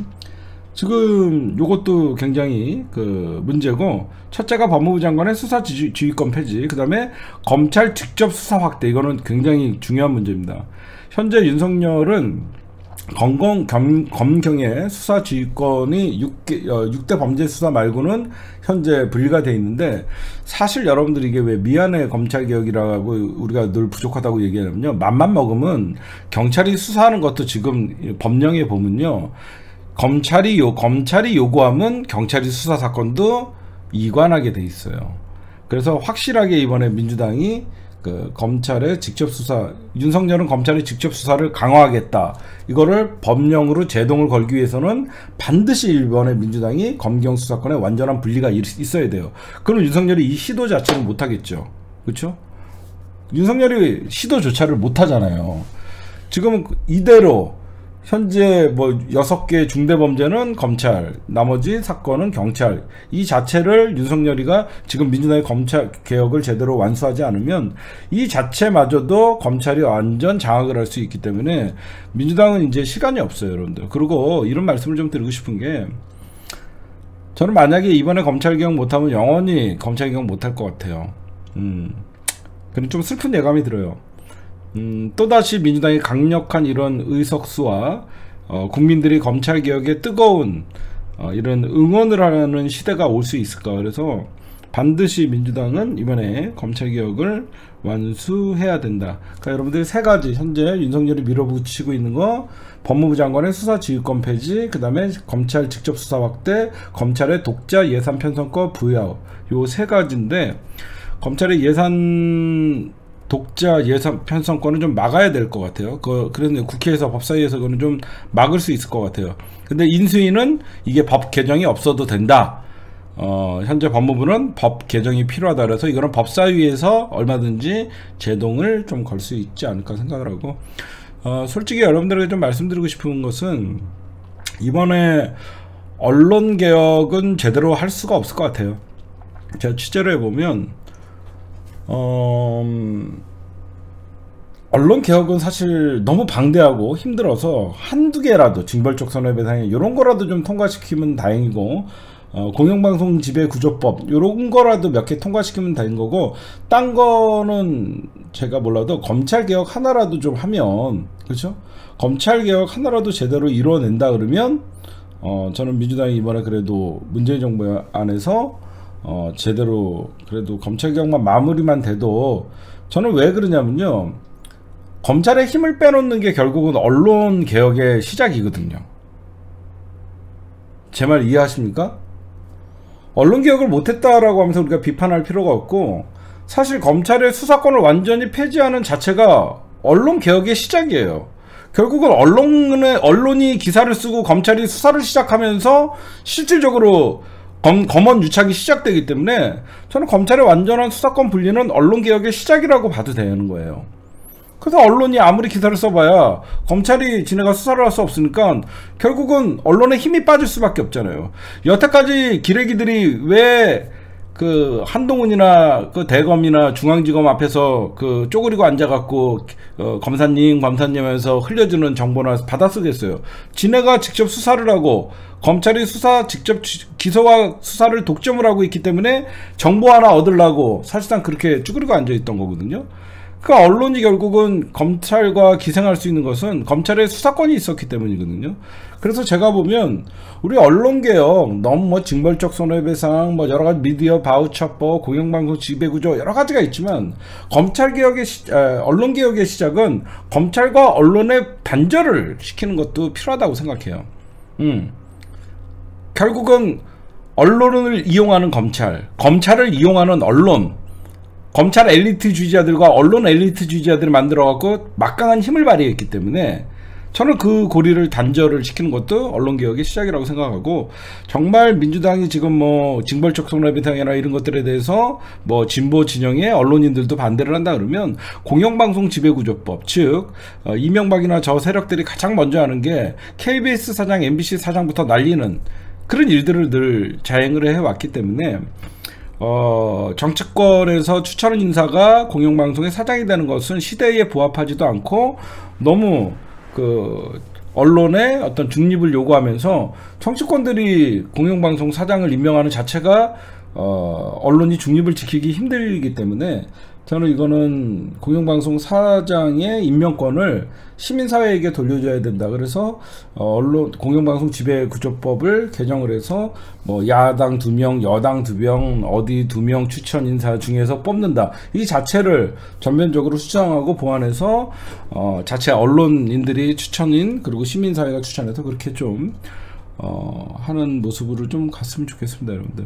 지금 요것도 굉장히 문제고, 첫째가 법무부 장관의 수사 지휘권 폐지, 그 다음에 검찰 직접 수사 확대, 이거는 굉장히 중요한 문제입니다. 현재 윤석열은 검경의 수사 지휘권이 6대 범죄 수사 말고는 현재 분리가 돼 있는데, 사실 여러분들이 이게 왜 미안해 검찰개혁이라고 우리가 늘 부족하다고 얘기하냐면요, 맘만 먹으면 경찰이 수사하는 것도 지금 법령에 보면요, 검찰이 요구하면 경찰이 수사 사건도 이관하게 돼 있어요. 그래서 확실하게 이번에 민주당이 검찰의 직접 수사, 윤석열은 검찰의 직접 수사를 강화하겠다, 이거를 법령으로 제동을 걸기 위해서는 반드시 이번에 민주당이 검경 수사권에 완전한 분리가 있어야 돼요. 그럼 윤석열이 이 시도 자체를 못하겠죠. 그렇죠? 윤석열이 시도조차를 못하잖아요. 지금 이대로 현재 뭐 6개 중대범죄는 검찰, 나머지 사건은 경찰. 이 자체를 윤석열이가 지금 민주당의 검찰 개혁을 제대로 완수하지 않으면 이 자체마저도 검찰이 완전 장악을 할 수 있기 때문에 민주당은 이제 시간이 없어요, 여러분들. 그리고 이런 말씀을 좀 드리고 싶은 게, 저는 만약에 이번에 검찰 개혁 못하면 영원히 검찰 개혁 못할 것 같아요. 그럼 좀 슬픈 예감이 들어요. 또다시 민주당의 강력한 이런 의석수와 국민들이 검찰개혁에 뜨거운 이런 응원을 하는 시대가 올 수 있을까. 그래서 반드시 민주당은 이번에 검찰개혁을 완수해야 된다. 그러니까 여러분들 세 가지, 현재 윤석열이 밀어붙이고 있는 거, 법무부 장관의 수사지휘권 폐지, 그 다음에 검찰 직접 수사 확대, 검찰의 독자 예산 편성권 부여, 요 세 가지인데, 검찰의 예산 독자 예산 편성권은 좀 막아야 될 것 같아요. 그래서 국회에서 법사위에서 그거는 좀 막을 수 있을 것 같아요. 근데 인수위는 이게 법 개정이 없어도 된다. 현재 법무부는 법 개정이 필요하다. 그래서 이거는 법사위에서 얼마든지 제동을 좀 걸 수 있지 않을까 생각을 하고, 솔직히 여러분들에게 좀 말씀드리고 싶은 것은, 이번에 언론 개혁은 제대로 할 수가 없을 것 같아요. 제가 취재를 해보면 언론 개혁은 사실 너무 방대하고 힘들어서 한두 개라도, 징벌적 손해배상에 이런 거라도 좀 통과시키면 다행이고, 공영방송 지배구조법 이런 거라도 몇 개 통과시키면 되는 거고, 딴 거는 제가 몰라도 검찰개혁 하나라도 좀 하면, 그렇죠? 검찰개혁 하나라도 제대로 이루어낸다 그러면 저는 민주당이 이번에 그래도 문재인 정부 안에서 제대로 그래도 검찰개혁만 마무리만 돼도, 저는 왜 그러냐면요, 검찰의 힘을 빼놓는 게 결국은 언론개혁의 시작이거든요. 제 말 이해하십니까? 언론개혁을 못했다라고 하면서 우리가 비판할 필요가 없고, 사실 검찰의 수사권을 완전히 폐지하는 자체가 언론개혁의 시작이에요. 결국은 언론이 기사를 쓰고 검찰이 수사를 시작하면서 실질적으로 검언 유착이 시작되기 때문에, 저는 검찰의 완전한 수사권 분리는 언론개혁의 시작이라고 봐도 되는 거예요. 그래서 언론이 아무리 기사를 써봐야 검찰이 지네가 수사를 할 수 없으니까 결국은 언론의 힘이 빠질 수밖에 없잖아요. 여태까지 기레기들이 왜 그 한동훈이나 그 대검이나 중앙지검 앞에서 그 쪼그리고 앉아갖고 검사님 하면서 흘려주는 정보나 받아쓰겠어요. 지네가 직접 수사를 하고 검찰이 직접 기소와 수사를 독점을 하고 있기 때문에 정보 하나 얻으려고 사실상 그렇게 쭈그리고 앉아있던 거거든요. 그러니까 언론이 결국은 검찰과 기생할 수 있는 것은 검찰의 수사권이 있었기 때문이거든요. 그래서 제가 보면 우리 언론개혁 너무 뭐 징벌적 손해배상, 뭐 여러가지 미디어 바우처법, 공영방송 지배구조 여러가지가 있지만, 언론개혁의 시작은 검찰과 언론의 단절을 시키는 것도 필요하다고 생각해요. 결국은 언론을 이용하는 검찰을 이용하는 언론, 검찰 엘리트주의자들과 언론 엘리트주의자들을 만들어갖고 막강한 힘을 발휘했기 때문에, 저는 그 고리를 단절을 시키는 것도 언론개혁의 시작이라고 생각하고, 정말 민주당이 지금 뭐 징벌적 손해배상이나 이런 것들에 대해서 뭐 진보 진영의 언론인들도 반대를 한다 그러면, 공영방송 지배구조법, 즉 이명박이나 저 세력들이 가장 먼저 하는 게 KBS 사장, MBC 사장부터 날리는 그런 일들을 늘 자행을 해왔기 때문에, 정치권에서 추천한 인사가 공영방송의 사장이 되는 것은 시대에 부합하지도 않고, 너무 그 언론의 어떤 중립을 요구하면서 정치권들이 공영방송 사장을 임명하는 자체가 언론이 중립을 지키기 힘들기 때문에, 저는 이거는 공영방송 사장의 임명권을 시민사회에게 돌려줘야 된다. 그래서 공영방송 지배구조법을 개정을 해서 뭐 야당 2명, 여당 2명, 어디 2명 추천 인사 중에서 뽑는다. 이 자체를 전면적으로 수정하고 보완해서 자체 언론인들이 추천인, 그리고 시민사회가 추천해서 그렇게 좀 하는 모습으로 좀 갔으면 좋겠습니다, 여러분들.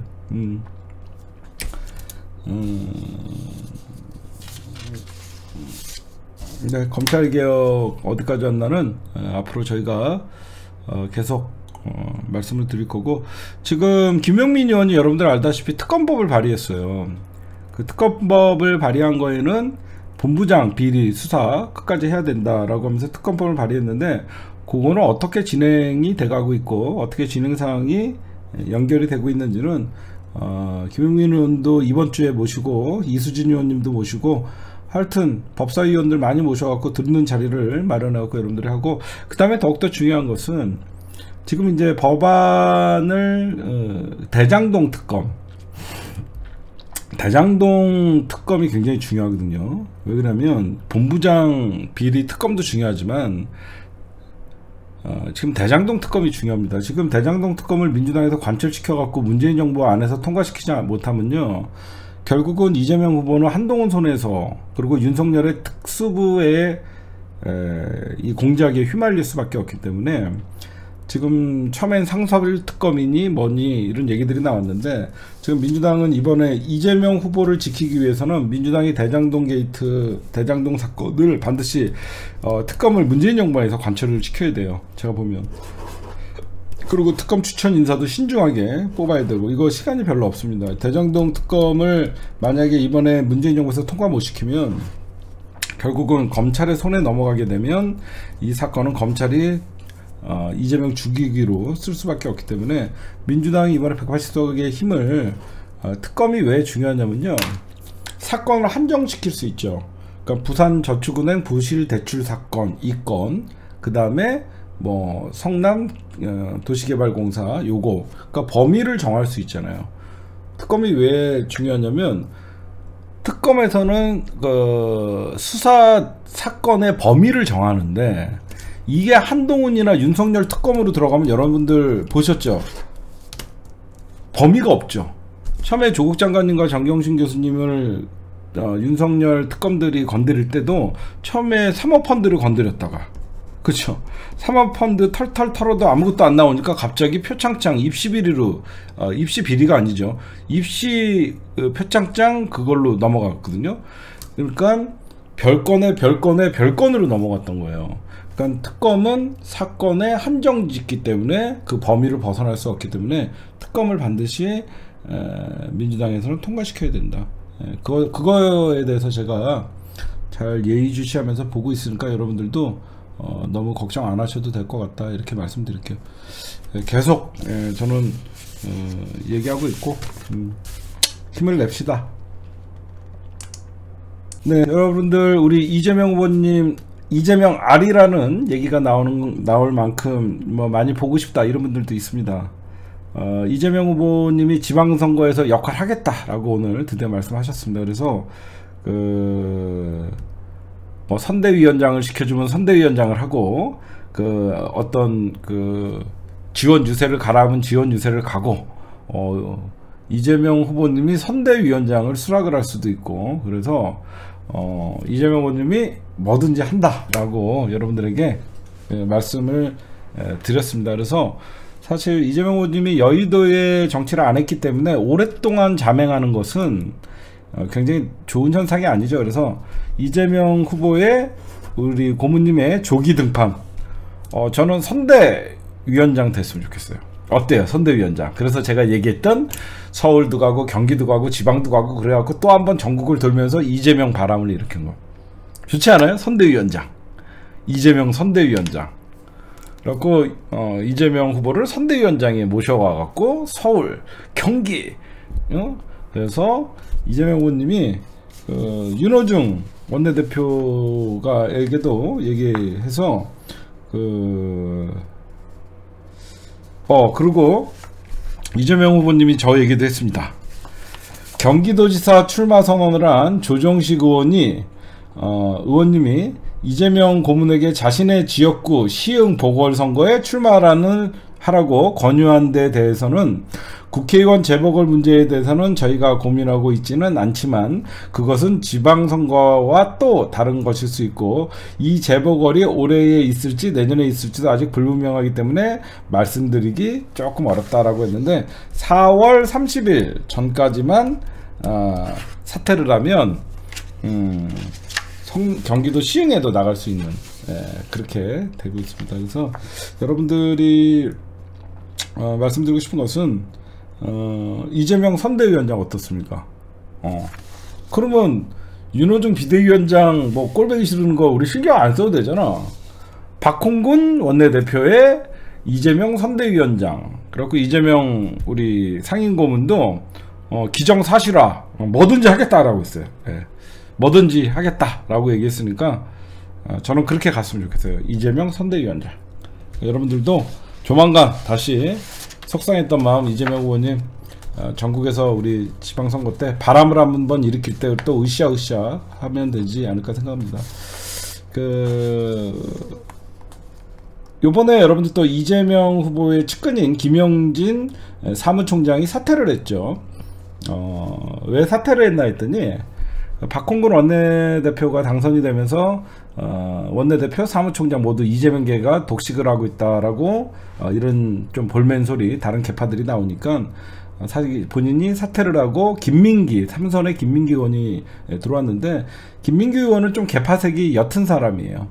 네, 검찰개혁 어디까지 왔나는 앞으로 저희가 계속 말씀을 드릴 거고, 지금 김용민 의원이 여러분들 알다시피 특검법을 발의했어요. 그 특검법을 발의한 거에는 본부장 비리 수사 끝까지 해야 된다라고 하면서 특검법을 발의했는데, 그거는 어떻게 진행이 돼가고 있고 어떻게 진행 사항이 연결이 되고 있는지는 김용민 의원도 이번 주에 모시고 이수진 의원님도 모시고 하여튼 법사위원들 많이 모셔갖고 듣는 자리를 마련하고 여러분들이 하고, 그 다음에 더욱더 중요한 것은 지금 이제 법안을 대장동 특검이 굉장히 중요하거든요. 왜 그러냐면 본부장 비리 특검도 중요하지만 지금 대장동 특검이 중요합니다. 지금 대장동 특검을 민주당에서 관철시켜 갖고 문재인 정부 안에서 통과시키지 못하면요, 결국은 이재명 후보는 한동훈 손에서 그리고 윤석열의 특수부의 이 공작에 휘말릴 수밖에 없기 때문에 지금 처음엔 상설 특검이니 뭐니 이런 얘기들이 나왔는데, 지금 민주당은 이번에 이재명 후보를 지키기 위해서는 민주당이 대장동 게이트, 대장동 사건을 반드시 특검을 문재인 정부에서 관철을 시켜야 돼요, 제가 보면. 그리고 특검 추천 인사도 신중하게 뽑아야 되고, 이거 시간이 별로 없습니다. 대장동 특검을 만약에 이번에 문재인 정부에서 통과 못 시키면 결국은 검찰의 손에 넘어가게 되면 이 사건은 검찰이 이재명 죽이기로 쓸 수밖에 없기 때문에 민주당이 이번에 180석의 힘을, 특검이 왜 중요하냐면요, 사건을 한정시킬 수 있죠. 그러니까 부산저축은행 부실 대출 사건 2건, 그 다음에 뭐 성남 도시개발공사 요거, 그러니까 범위를 정할 수 있잖아요. 특검이 왜 중요하냐면 특검에서는 그 수사 사건의 범위를 정하는데, 이게 한동훈이나 윤석열 특검으로 들어가면 여러분들 보셨죠? 범위가 없죠. 처음에 조국 장관님과 정경심 교수님을 윤석열 특검들이 건드릴 때도 처음에 사모펀드를 건드렸다가, 그쵸, 사모펀드 털털 털어도 아무것도 안 나오니까 갑자기 표창장 입시 비리로, 입시 비리가 아니죠, 입시 표창장 그걸로 넘어갔거든요. 그러니까 별건으로 넘어갔던 거예요. 그러니까 특검은 사건에 한정짓기 때문에 그 범위를 벗어날 수 없기 때문에 특검을 반드시 민주당에서는 통과시켜야 된다. 그거에 대해서 제가 잘 예의주시하면서 보고 있으니까 여러분들도 너무 걱정 안 하셔도 될 것 같다, 이렇게 말씀드릴게요. 계속 저는 얘기하고 있고 힘을 냅시다. 네, 여러분들, 우리 이재명 후보님 이재명 R이라는 얘기가 나올 만큼 뭐 많이 보고 싶다 이런 분들도 있습니다. 이재명 후보님이 지방선거에서 역할 하겠다라고 오늘 드디어 말씀하셨습니다. 그래서 뭐 선대위원장을 시켜주면 선대위원장을 하고, 어떤 지원 유세를 가라면 지원 유세를 가고, 이재명 후보님이 선대위원장을 수락을 할 수도 있고, 그래서 이재명 후보님이 뭐든지 한다라고 여러분들에게 말씀을 드렸습니다. 그래서 사실 이재명 후보님이 여의도에 정치를 안 했기 때문에 오랫동안 자맹하는 것은 굉장히 좋은 현상이 아니죠. 그래서 이재명 후보의 우리 고모님의 조기 등판, 저는 선대위원장 됐으면 좋겠어요. 어때요, 선대위원장? 그래서 제가 얘기했던 서울도 가고 경기도 가고 지방도 가고 그래갖고 또 한 번 전국을 돌면서 이재명 바람을 일으킨 거 좋지 않아요? 선대위원장, 이재명 선대위원장. 그래갖고 이재명 후보를 선대위원장에 모셔와갖고 서울, 경기, 그래서 이재명 후보님이 윤호중 원내대표가에게도 얘기해서 그리고 이재명 후보님이 저 얘기도 했습니다. 경기도지사 출마 선언을 한 조정식 의원님이 이재명 고문에게 자신의 지역구 시흥 보궐선거에 하라고 권유한 데 대해서는 국회의원 재보궐 문제에 대해서는 저희가 고민하고 있지는 않지만 그것은 지방선거와 또 다른 것일 수 있고 이 재보궐이 올해에 있을지 내년에 있을지도 아직 불분명하기 때문에 말씀드리기 조금 어렵다라고 했는데 4월 30일 전까지만 사퇴를 하면 경기도 시흥에도 나갈 수 있는 그렇게 되고 있습니다. 그래서 여러분들이 말씀드리고 싶은 것은 이재명 선대위원장 어떻습니까? 그러면 윤호중 비대위원장 뭐 꼴보기 싫은 거 우리 신경 안 써도 되잖아. 박홍근 원내대표의 이재명 선대위원장, 그리고 이재명 우리 상임고문도 기정사실화 뭐든지 하겠다라고 했어요. 예. 뭐든지 하겠다라고 얘기했으니까 저는 그렇게 갔으면 좋겠어요. 이재명 선대위원장. 여러분들도 조만간 다시 속상했던 마음, 이재명 후보님 전국에서 우리 지방선거 때 바람을 한번 일으킬 때 또 으쌰으쌰 하면 되지 않을까 생각합니다. 요번에 여러분들 또 이재명 후보의 측근인 김영진 사무총장이 사퇴를 했죠. 왜 사퇴를 했나 했더니 박홍근 원내대표가 당선이 되면서 원내대표 사무총장 모두 이재명계가 독식을 하고 있다라고 이런 좀 볼멘 소리 다른 계파들이 나오니까 사실 본인이 사퇴를 하고 김민기, 삼선의 김민기 의원이 들어왔는데, 김민기 의원은 좀 계파색이 옅은 사람이에요.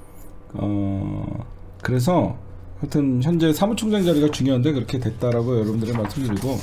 그래서 하여튼 현재 사무총장 자리가 중요한데 그렇게 됐다라고 여러분들이 말씀드리고,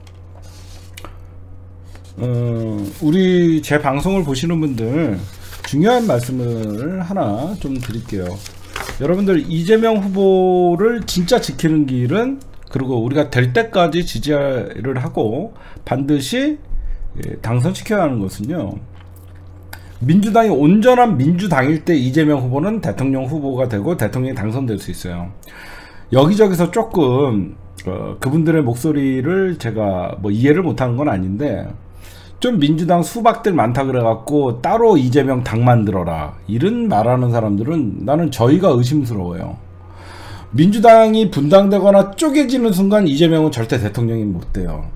우리 제 방송을 보시는 분들 중요한 말씀을 하나 좀 드릴게요. 여러분들 이재명 후보를 진짜 지키는 길은, 그리고 우리가 될 때까지 지지를 하고 반드시 당선시켜야 하는 것은요, 민주당이 온전한 민주당일 때 이재명 후보는 대통령 후보가 되고 대통령이 당선될 수 있어요. 여기저기서 조금 그분들의 목소리를 제가 뭐 이해를 못하는 건 아닌데, 좀 민주당 수박들 많다 그래갖고 따로 이재명 당 만들어라 이런 말하는 사람들은 나는 저희가 의심스러워요. 민주당이 분당되거나 쪼개지는 순간 이재명은 절대 대통령이 못 돼요.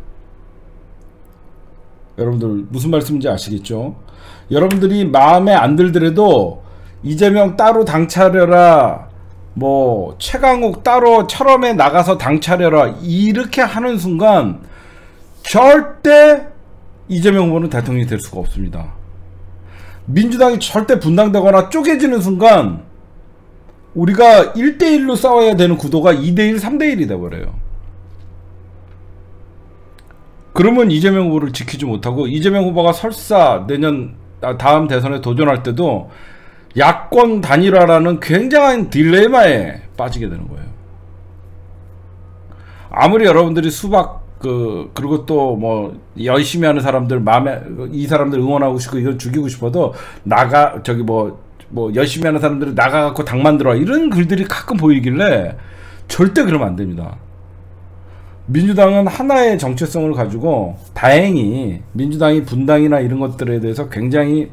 여러분들 무슨 말씀인지 아시겠죠? 여러분들이 마음에 안 들더라도 이재명 따로 당 차려라, 뭐 최강욱 따로 철험에 나가서 당 차려라 이렇게 하는 순간 절대 이재명 후보는 대통령이 될 수가 없습니다. 민주당이 절대 분당되거나 쪼개지는 순간 우리가 1대1로 싸워야 되는 구도가 2대1, 3대1이 돼버려요. 그러면 이재명 후보를 지키지 못하고, 이재명 후보가 설사 내년 다음 대선에 도전할 때도 야권 단일화라는 굉장한 딜레마에 빠지게 되는 거예요. 아무리 여러분들이 수박 그리고 또 뭐 열심히 하는 사람들 마음에 이 사람들 응원하고 싶고 이거 죽이고 싶어도 열심히 하는 사람들이 나가갖고 당 만들어 이런 글들이 가끔 보이길래 절대 그러면 안 됩니다. 민주당은 하나의 정체성을 가지고, 다행히 민주당이 분당이나 이런 것들에 대해서 굉장히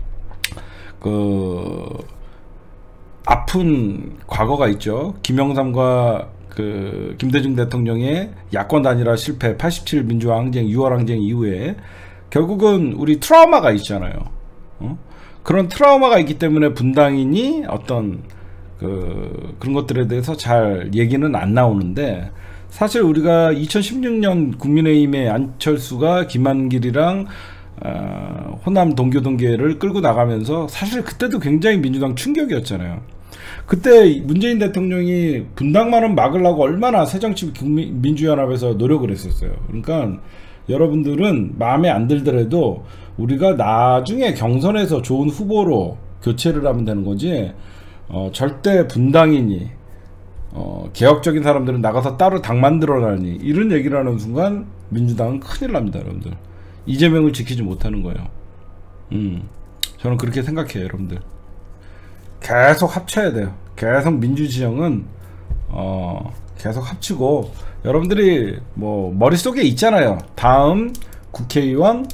아픈 과거가 있죠. 김영삼과 김대중 대통령의 야권 단일화 실패, 87 민주화 항쟁, 6월 항쟁 이후에 결국은 우리 트라우마가 있잖아요. 그런 트라우마가 있기 때문에 분당이니 어떤 그런 것들에 대해서 잘 얘기는 안 나오는데, 사실 우리가 2016년 국민의힘의 안철수가 김한길이랑 호남 동교동계를 끌고 나가면서 사실 그때도 굉장히 민주당 충격이었잖아요. 그때 문재인 대통령이 분당만은 막으려고 얼마나 새정치민주연합에서 노력을 했었어요. 그러니까 여러분들은 마음에 안 들더라도 우리가 나중에 경선에서 좋은 후보로 교체를 하면 되는 거지, 절대 분당이니 개혁적인 사람들은 나가서 따로 당 만들어라니 이런 얘기를 하는 순간 민주당은 큰일 납니다. 여러분들 이재명을 지키지 못하는 거예요. 저는 그렇게 생각해요. 여러분들 계속 합쳐야 돼요. 계속 민주지형은 계속 합치고, 여러분들이 뭐 머릿속에 있잖아요. 다음 국회의원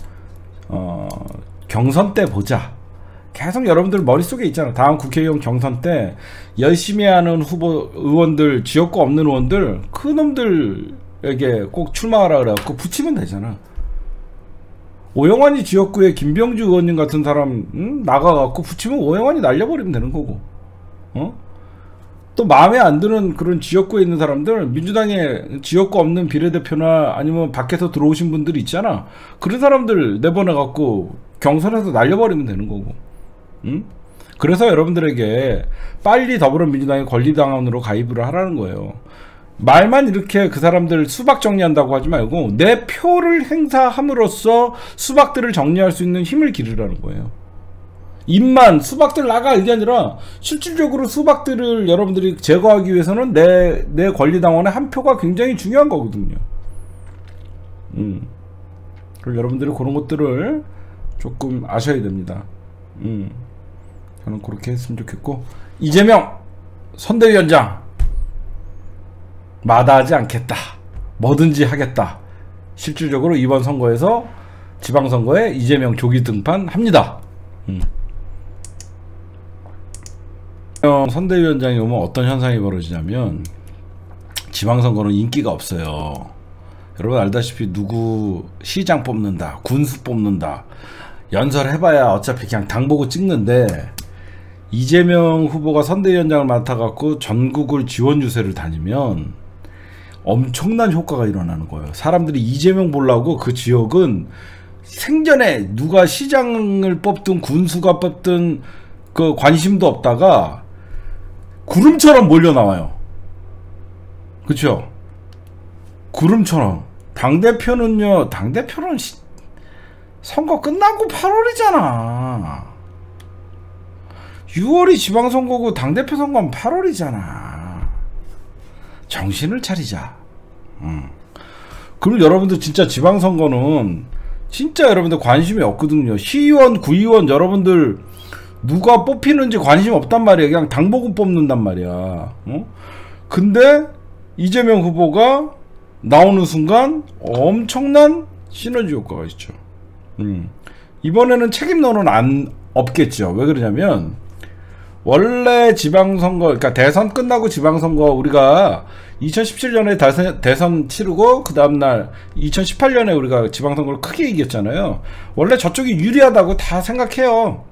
경선 때 보자. 계속 여러분들 머릿속에 있잖아. 다음 국회의원 경선 때 열심히 하는 의원들, 지역구 없는 의원들, 그놈들에게 꼭 출마하라 그래갖고 붙이면 되잖아. 오영환이 지역구에 김병주 의원님 같은 사람 나가갖고 붙이면 오영환이 날려버리면 되는 거고, 또 마음에 안 드는 그런 지역구에 있는 사람들, 민주당에 지역구 없는 비례대표나 아니면 밖에서 들어오신 분들이 있잖아. 그런 사람들 내보내갖고 경선에서 날려버리면 되는 거고. 그래서 여러분들에게 빨리 더불어민주당의 권리당원으로 가입을 하라는 거예요. 말만 이렇게 그 사람들 수박 정리한다고 하지 말고 내 표를 행사함으로써 수박들을 정리할 수 있는 힘을 기르라는 거예요. 입만 수박들 나가 이게 아니라 실질적으로 수박들을 여러분들이 제거하기 위해서는 내 권리당원의 한 표가 굉장히 중요한 거거든요. 그리고 여러분들이 그런 것들을 조금 아셔야 됩니다. 저는 그렇게 했으면 좋겠고, 이재명 선대위원장 마다하지 않겠다, 뭐든지 하겠다. 실질적으로 이번 선거에서 지방선거에 이재명 조기 등판합니다. 선대위원장이 오면 어떤 현상이 벌어지냐면, 지방선거는 인기가 없어요. 여러분 알다시피 누구 시장 뽑는다, 군수 뽑는다, 연설해봐야 어차피 그냥 당 보고 찍는데, 이재명 후보가 선대위원장을 맡아갖고 전국을 지원 유세를 다니면 엄청난 효과가 일어나는 거예요. 사람들이 이재명 보려고 그 지역은 생전에 누가 시장을 뽑든 군수가 뽑든 그 관심도 없다가 구름처럼 몰려 나와요. 그쵸? 구름처럼. 당대표는 선거 끝나고 8월이잖아. 6월이 지방선거고 당대표 선거는 8월이잖아. 정신을 차리자. 그럼 여러분들 진짜 지방선거는 진짜 여러분들 관심이 없거든요. 시의원, 구의원 여러분들 누가 뽑히는지 관심 없단 말이야. 그냥 당 보고 뽑는단 말이야. 근데 이재명 후보가 나오는 순간 엄청난 시너지 효과가 있죠. 이번에는 책임론은 없겠죠. 왜 그러냐면, 원래 지방선거, 그러니까 대선 끝나고 지방선거, 우리가 2017년에 대선 치르고 그 다음날 2018년에 우리가 지방선거를 크게 이겼잖아요. 원래 저쪽이 유리하다고 다 생각해요.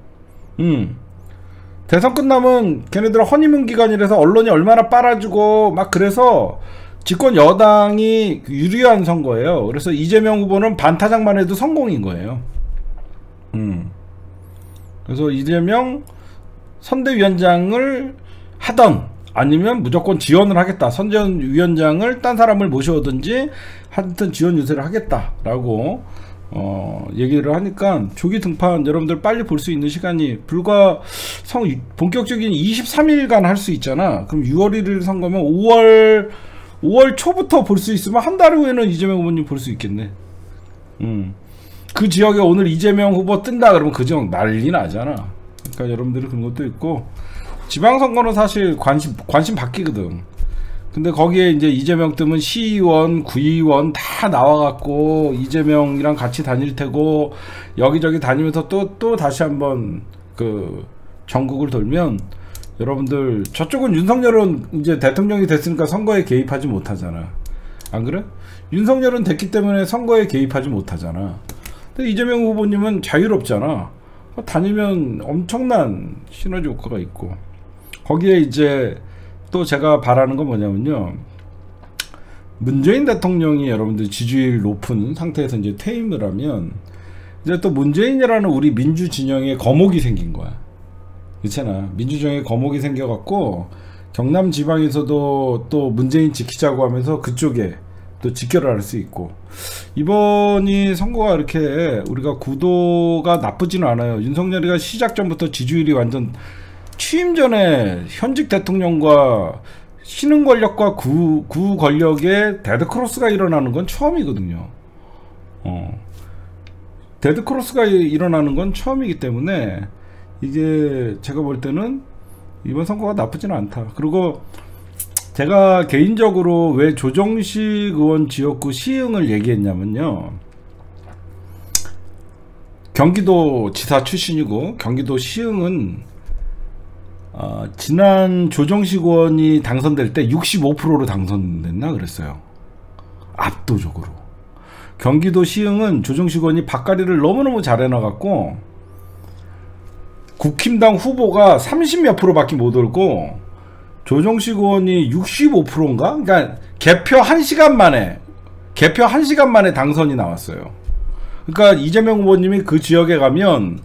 대선 끝나면 걔네들 허니문 기간이라서 언론이 얼마나 빨아주고 막, 그래서 집권 여당이 유리한 선거예요. 그래서 이재명 후보는 반타작만 해도 성공인 거예요. 그래서 이재명 선대위원장을 하던, 아니면 무조건 지원을 하겠다, 선대위원장을 딴 사람을 모셔오든지 하여튼 지원 유세를 하겠다라고 얘기를 하니까, 조기 등판 여러분들 빨리 볼 수 있는 시간이 불과 본격적인 23일간 할 수 있잖아. 그럼 6월 1일 선거면 5월 초부터 볼 수 있으면 한 달 후에는 이재명 후보님 볼 수 있겠네. 그 지역에 오늘 이재명 후보 뜬다 그러면 그 지역 난리 나잖아. 그러니까 여러분들이 그런 것도 있고, 지방선거는 사실 관심 바뀌거든. 근데 거기에 이제 이재명 뜨면 시의원, 구의원 다 나와갖고 이재명이랑 같이 다닐 테고, 여기저기 다니면서 또 다시 한번 그 전국을 돌면, 여러분들 저쪽은 윤석열은 이제 대통령이 됐으니까 선거에 개입하지 못하잖아. 안 그래? 윤석열은 됐기 때문에 선거에 개입하지 못하잖아. 근데 이재명 후보님은 자유롭잖아. 다니면 엄청난 시너지 효과가 있고, 거기에 이제 또 제가 바라는 건 뭐냐면요, 문재인 대통령이 여러분들 지지율 높은 상태에서 이제 퇴임을 하면, 이제 또 문재인이라는 우리 민주 진영에 거목이 생긴 거야. 그렇잖아. 민주정에 거목이 생겨갖고 경남 지방에서도 또 문재인 지키자고 하면서 그쪽에 또 직결을 할 수 있고, 이번이 선거가 이렇게 우리가 구도가 나쁘지는 않아요. 윤석열이가 시작 전부터 지지율이 완전, 취임 전에 현직 대통령과 신흥 권력과 구 권력의 데드크로스가 일어나는 건 처음이거든요. 데드크로스가 일어나는 건 처음이기 때문에 이게 제가 볼 때는 이번 선거가 나쁘지는 않다. 그리고 제가 개인적으로 왜 조정식 의원 지역구 시흥을 얘기했냐면요, 경기도 지사 출신이고, 경기도 시흥은 지난 조정식 의원이 당선될 때 65%로 당선됐나 그랬어요. 압도적으로. 경기도 시흥은 조정식 의원이 밭갈이를 너무너무 잘 해놔갖고 국힘당 후보가 30몇 프로밖에 못 올고, 조정식 의원이 65%인가? 그러니까 개표 1시간 만에 당선이 나왔어요. 그러니까 이재명 후보님이 그 지역에 가면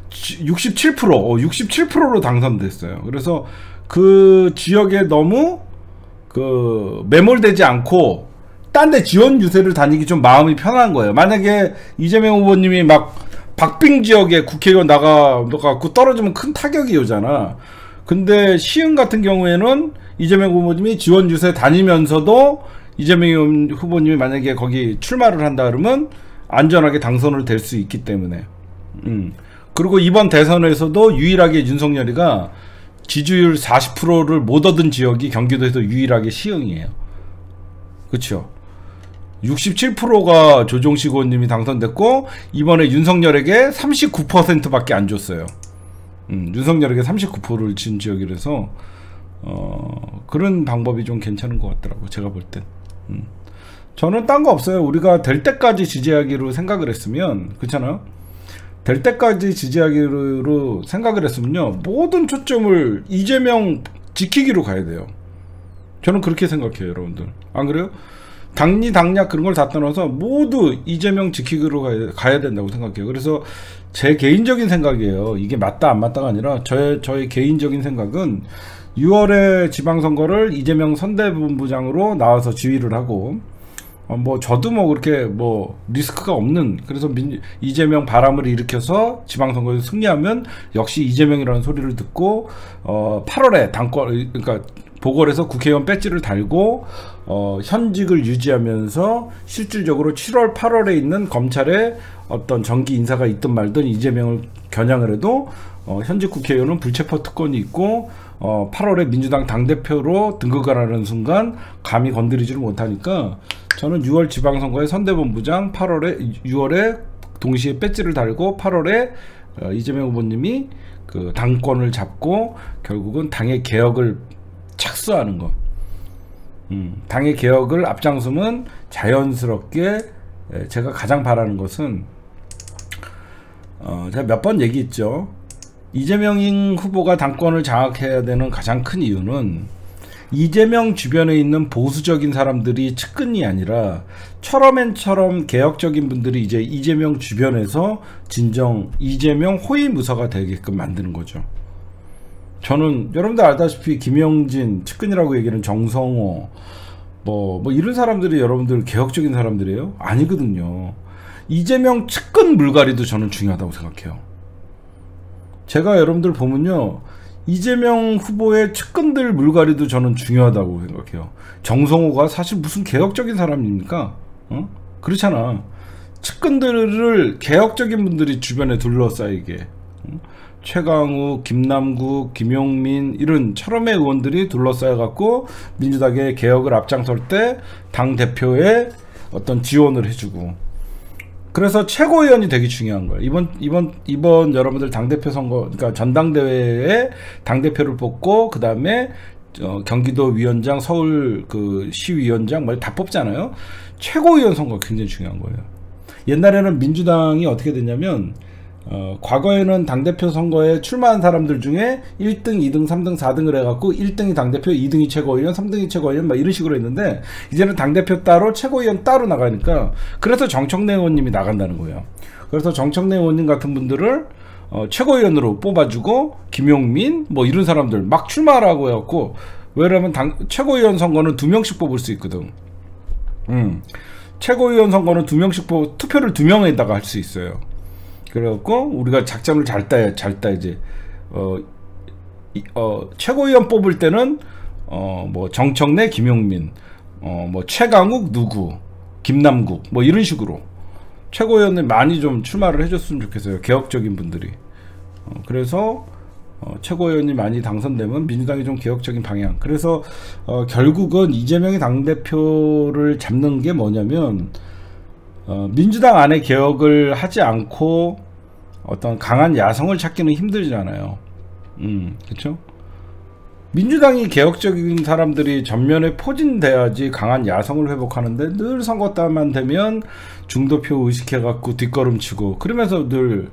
67%로 당선됐어요. 그래서 그 지역에 너무 매몰되지 않고 딴 데 지원 유세를 다니기 좀 마음이 편한 거예요. 만약에 이재명 후보님이 막 박빙 지역에 국회의원 나가갖고 떨어지면 큰 타격이 오잖아. 근데 시흥 같은 경우에는 이재명 후보님이 지원 유세 다니면서도 이재명 후보님이 만약에 거기 출마를 한다 그러면 안전하게 당선을 될 수 있기 때문에. 그리고 이번 대선에서도 유일하게 윤석열이가 지지율 40%를 못 얻은 지역이 경기도에서 유일하게 시흥이에요. 그쵸? 67%가 조종식 의원님이 당선됐고 이번에 윤석열에게 39%밖에 안 줬어요. 윤석열에게 39%를 준 지역이라서 그런 방법이 좀 괜찮은 것 같더라고, 제가 볼 땐. 저는 딴 거 없어요. 우리가 될 때까지 지지하기로 생각을 했으면, 그렇잖아요? 될 때까지 지지하기로 생각을 했으면요, 모든 초점을 이재명 지키기로 가야 돼요. 저는 그렇게 생각해요, 여러분들. 안 그래요? 당리 당략 그런 걸 다 떠나서 모두 이재명 지키기로 가야 된다고 생각해요. 그래서 제 개인적인 생각이에요. 이게 맞다 안 맞다가 아니라 저의 개인적인 생각은 6월에 지방선거를 이재명 선대본부장으로 나와서 지휘를 하고 뭐 저도 뭐 그렇게 뭐 리스크가 없는, 그래서 이재명 바람을 일으켜서 지방선거에서 승리하면 역시 이재명이라는 소리를 듣고 8월에 당권, 그러니까 보궐에서 국회의원 배지를 달고 현직을 유지하면서 실질적으로 7월 8월에 있는 검찰에 어떤 정기 인사가 있든 말든 이재명을 겨냥을 해도 현직 국회의원은 불체포 특권이 있고 8월에 민주당 당대표로 등극을 하는 순간 감히 건드리지를 못하니까 저는 6월 지방선거에 선대본부장, 6월에 동시에 배지를 달고 8월에 이재명 후보님이 그 당권을 잡고 결국은 당의 개혁을 착수하는 것. 당의 개혁을 앞장서면 자연스럽게 제가 가장 바라는 것은 제가 몇 번 얘기했죠. 이재명 후보가 당권을 장악해야 되는 가장 큰 이유는 이재명 주변에 있는 보수적인 사람들이 측근이 아니라 철험앤처럼 개혁적인 분들이 이제 이재명 주변에서 진정 이재명 호위무사가 되게끔 만드는 거죠. 저는 여러분들 알다시피 김영진 측근이라고 얘기하는 정성호 뭐 이런 사람들이 여러분들 개혁적인 사람들이에요? 아니거든요. 이재명 측근 물갈이도 저는 중요하다고 생각해요. 제가 여러분들 보면요, 이재명 후보의 측근들 물갈이도 저는 중요하다고 생각해요. 정성호가 사실 무슨 개혁적인 사람입니까? 그렇잖아. 측근들을 개혁적인 분들이 주변에 둘러싸이게, 최강욱, 김남국, 김용민 이런 철험의 의원들이 둘러싸여갖고 민주당의 개혁을 앞장설 때 당대표에 어떤 지원을 해주고, 그래서 최고위원이 되게 중요한 거예요. 이번 여러분들 당대표 선거, 그러니까 전당대회에 당대표를 뽑고 그 다음에 경기도 위원장, 서울 그 시위원장 뭐 다 뽑잖아요. 최고위원 선거가 굉장히 중요한 거예요. 옛날에는 민주당이 어떻게 됐냐면 과거에는 당대표 선거에 출마한 사람들 중에 1등, 2등, 3등, 4등을 해갖고 1등이 당대표, 2등이 최고위원, 3등이 최고위원 막 이런 식으로 했는데 이제는 당대표 따로 최고위원 따로 나가니까, 그래서 정청래 의원님이 나간다는 거예요. 그래서 정청래 의원님 같은 분들을 최고위원으로 뽑아주고 김용민 뭐 이런 사람들 막 출마하라고 해갖고, 왜냐면 최고위원 선거는 2명씩 뽑을 수 있거든. 최고위원 선거는 2명씩 투표를 2명에다가 할 수 있어요. 그래갖고 우리가 작전을 잘 따야지. 최고위원 뽑을 때는 뭐 정청래, 김용민, 뭐 최강욱 누구, 김남국 뭐 이런 식으로 최고위원을 많이 좀 출마를 해줬으면 좋겠어요. 개혁적인 분들이. 그래서 최고위원이 많이 당선되면 민주당이 좀 개혁적인 방향. 그래서 결국은 이재명이 당대표를 잡는 게 뭐냐면, 민주당 안에 개혁을 하지 않고 어떤 강한 야성을 찾기는 힘들잖아요. 그쵸? 민주당이 개혁적인 사람들이 전면에 포진돼야지 강한 야성을 회복하는데, 늘 선거 때만 되면 중도표 의식해갖고 뒷걸음치고 그러면서 늘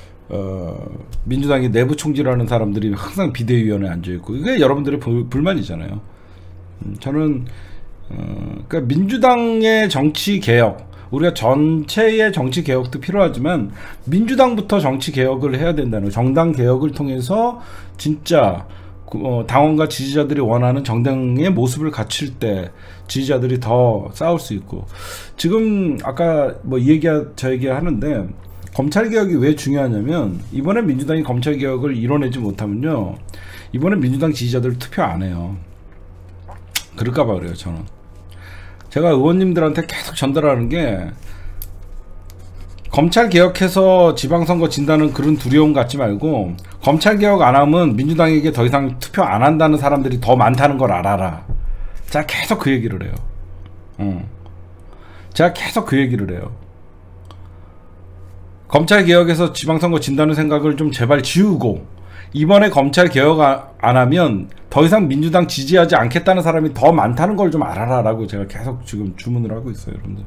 민주당이 내부 총질하는 사람들이 항상 비대위원회에 앉아있고, 이게 여러분들의 불만이잖아요. 저는 그러니까 민주당의 정치 개혁, 우리가 전체의 정치 개혁도 필요하지만 민주당부터 정치 개혁을 해야 된다는, 정당 개혁을 통해서 진짜 당원과 지지자들이 원하는 정당의 모습을 갖출 때 지지자들이 더 싸울 수 있고, 지금 아까 뭐 이 얘기 저 얘기 하는데 검찰개혁이 왜 중요하냐면 이번에 민주당이 검찰개혁을 이뤄내지 못하면요 이번에 민주당 지지자들 투표 안 해요. 그럴까봐 그래요. 저는 제가 의원님들한테 계속 전달하는 게 검찰개혁해서 지방선거 진다는 그런 두려움 갖지 말고 검찰개혁 안 하면 민주당에게 더 이상 투표 안 한다는 사람들이 더 많다는 걸 알아라. 제가 계속 그 얘기를 해요. 제가 계속 그 얘기를 해요. 검찰개혁에서 지방선거 진다는 생각을 좀 제발 지우고 이번에 검찰개혁 안 하면 더 이상 민주당 지지하지 않겠다는 사람이 더 많다는 걸 좀 알아라 라고 제가 계속 지금 주문을 하고 있어요. 여러분들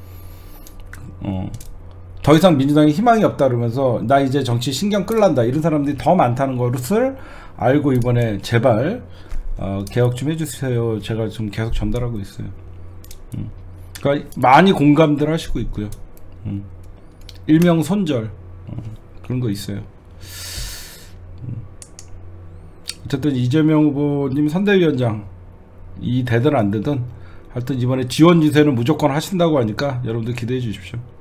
더 이상 민주당에 희망이 없다 그러면서 나 이제 정치 신경 끌란다 이런 사람들이 더 많다는 것을 알고 이번에 제발 개혁 좀 해주세요. 제가 좀 계속 전달하고 있어요. 그러니까 많이 공감들 하시고 있고요. 일명 손절 그런 거 있어요. 어쨌든 이재명 후보님 선대위원장 이 되든 안 되든 하여튼 이번에 지원 지세는 무조건 하신다고 하니까 여러분들 기대해 주십시오.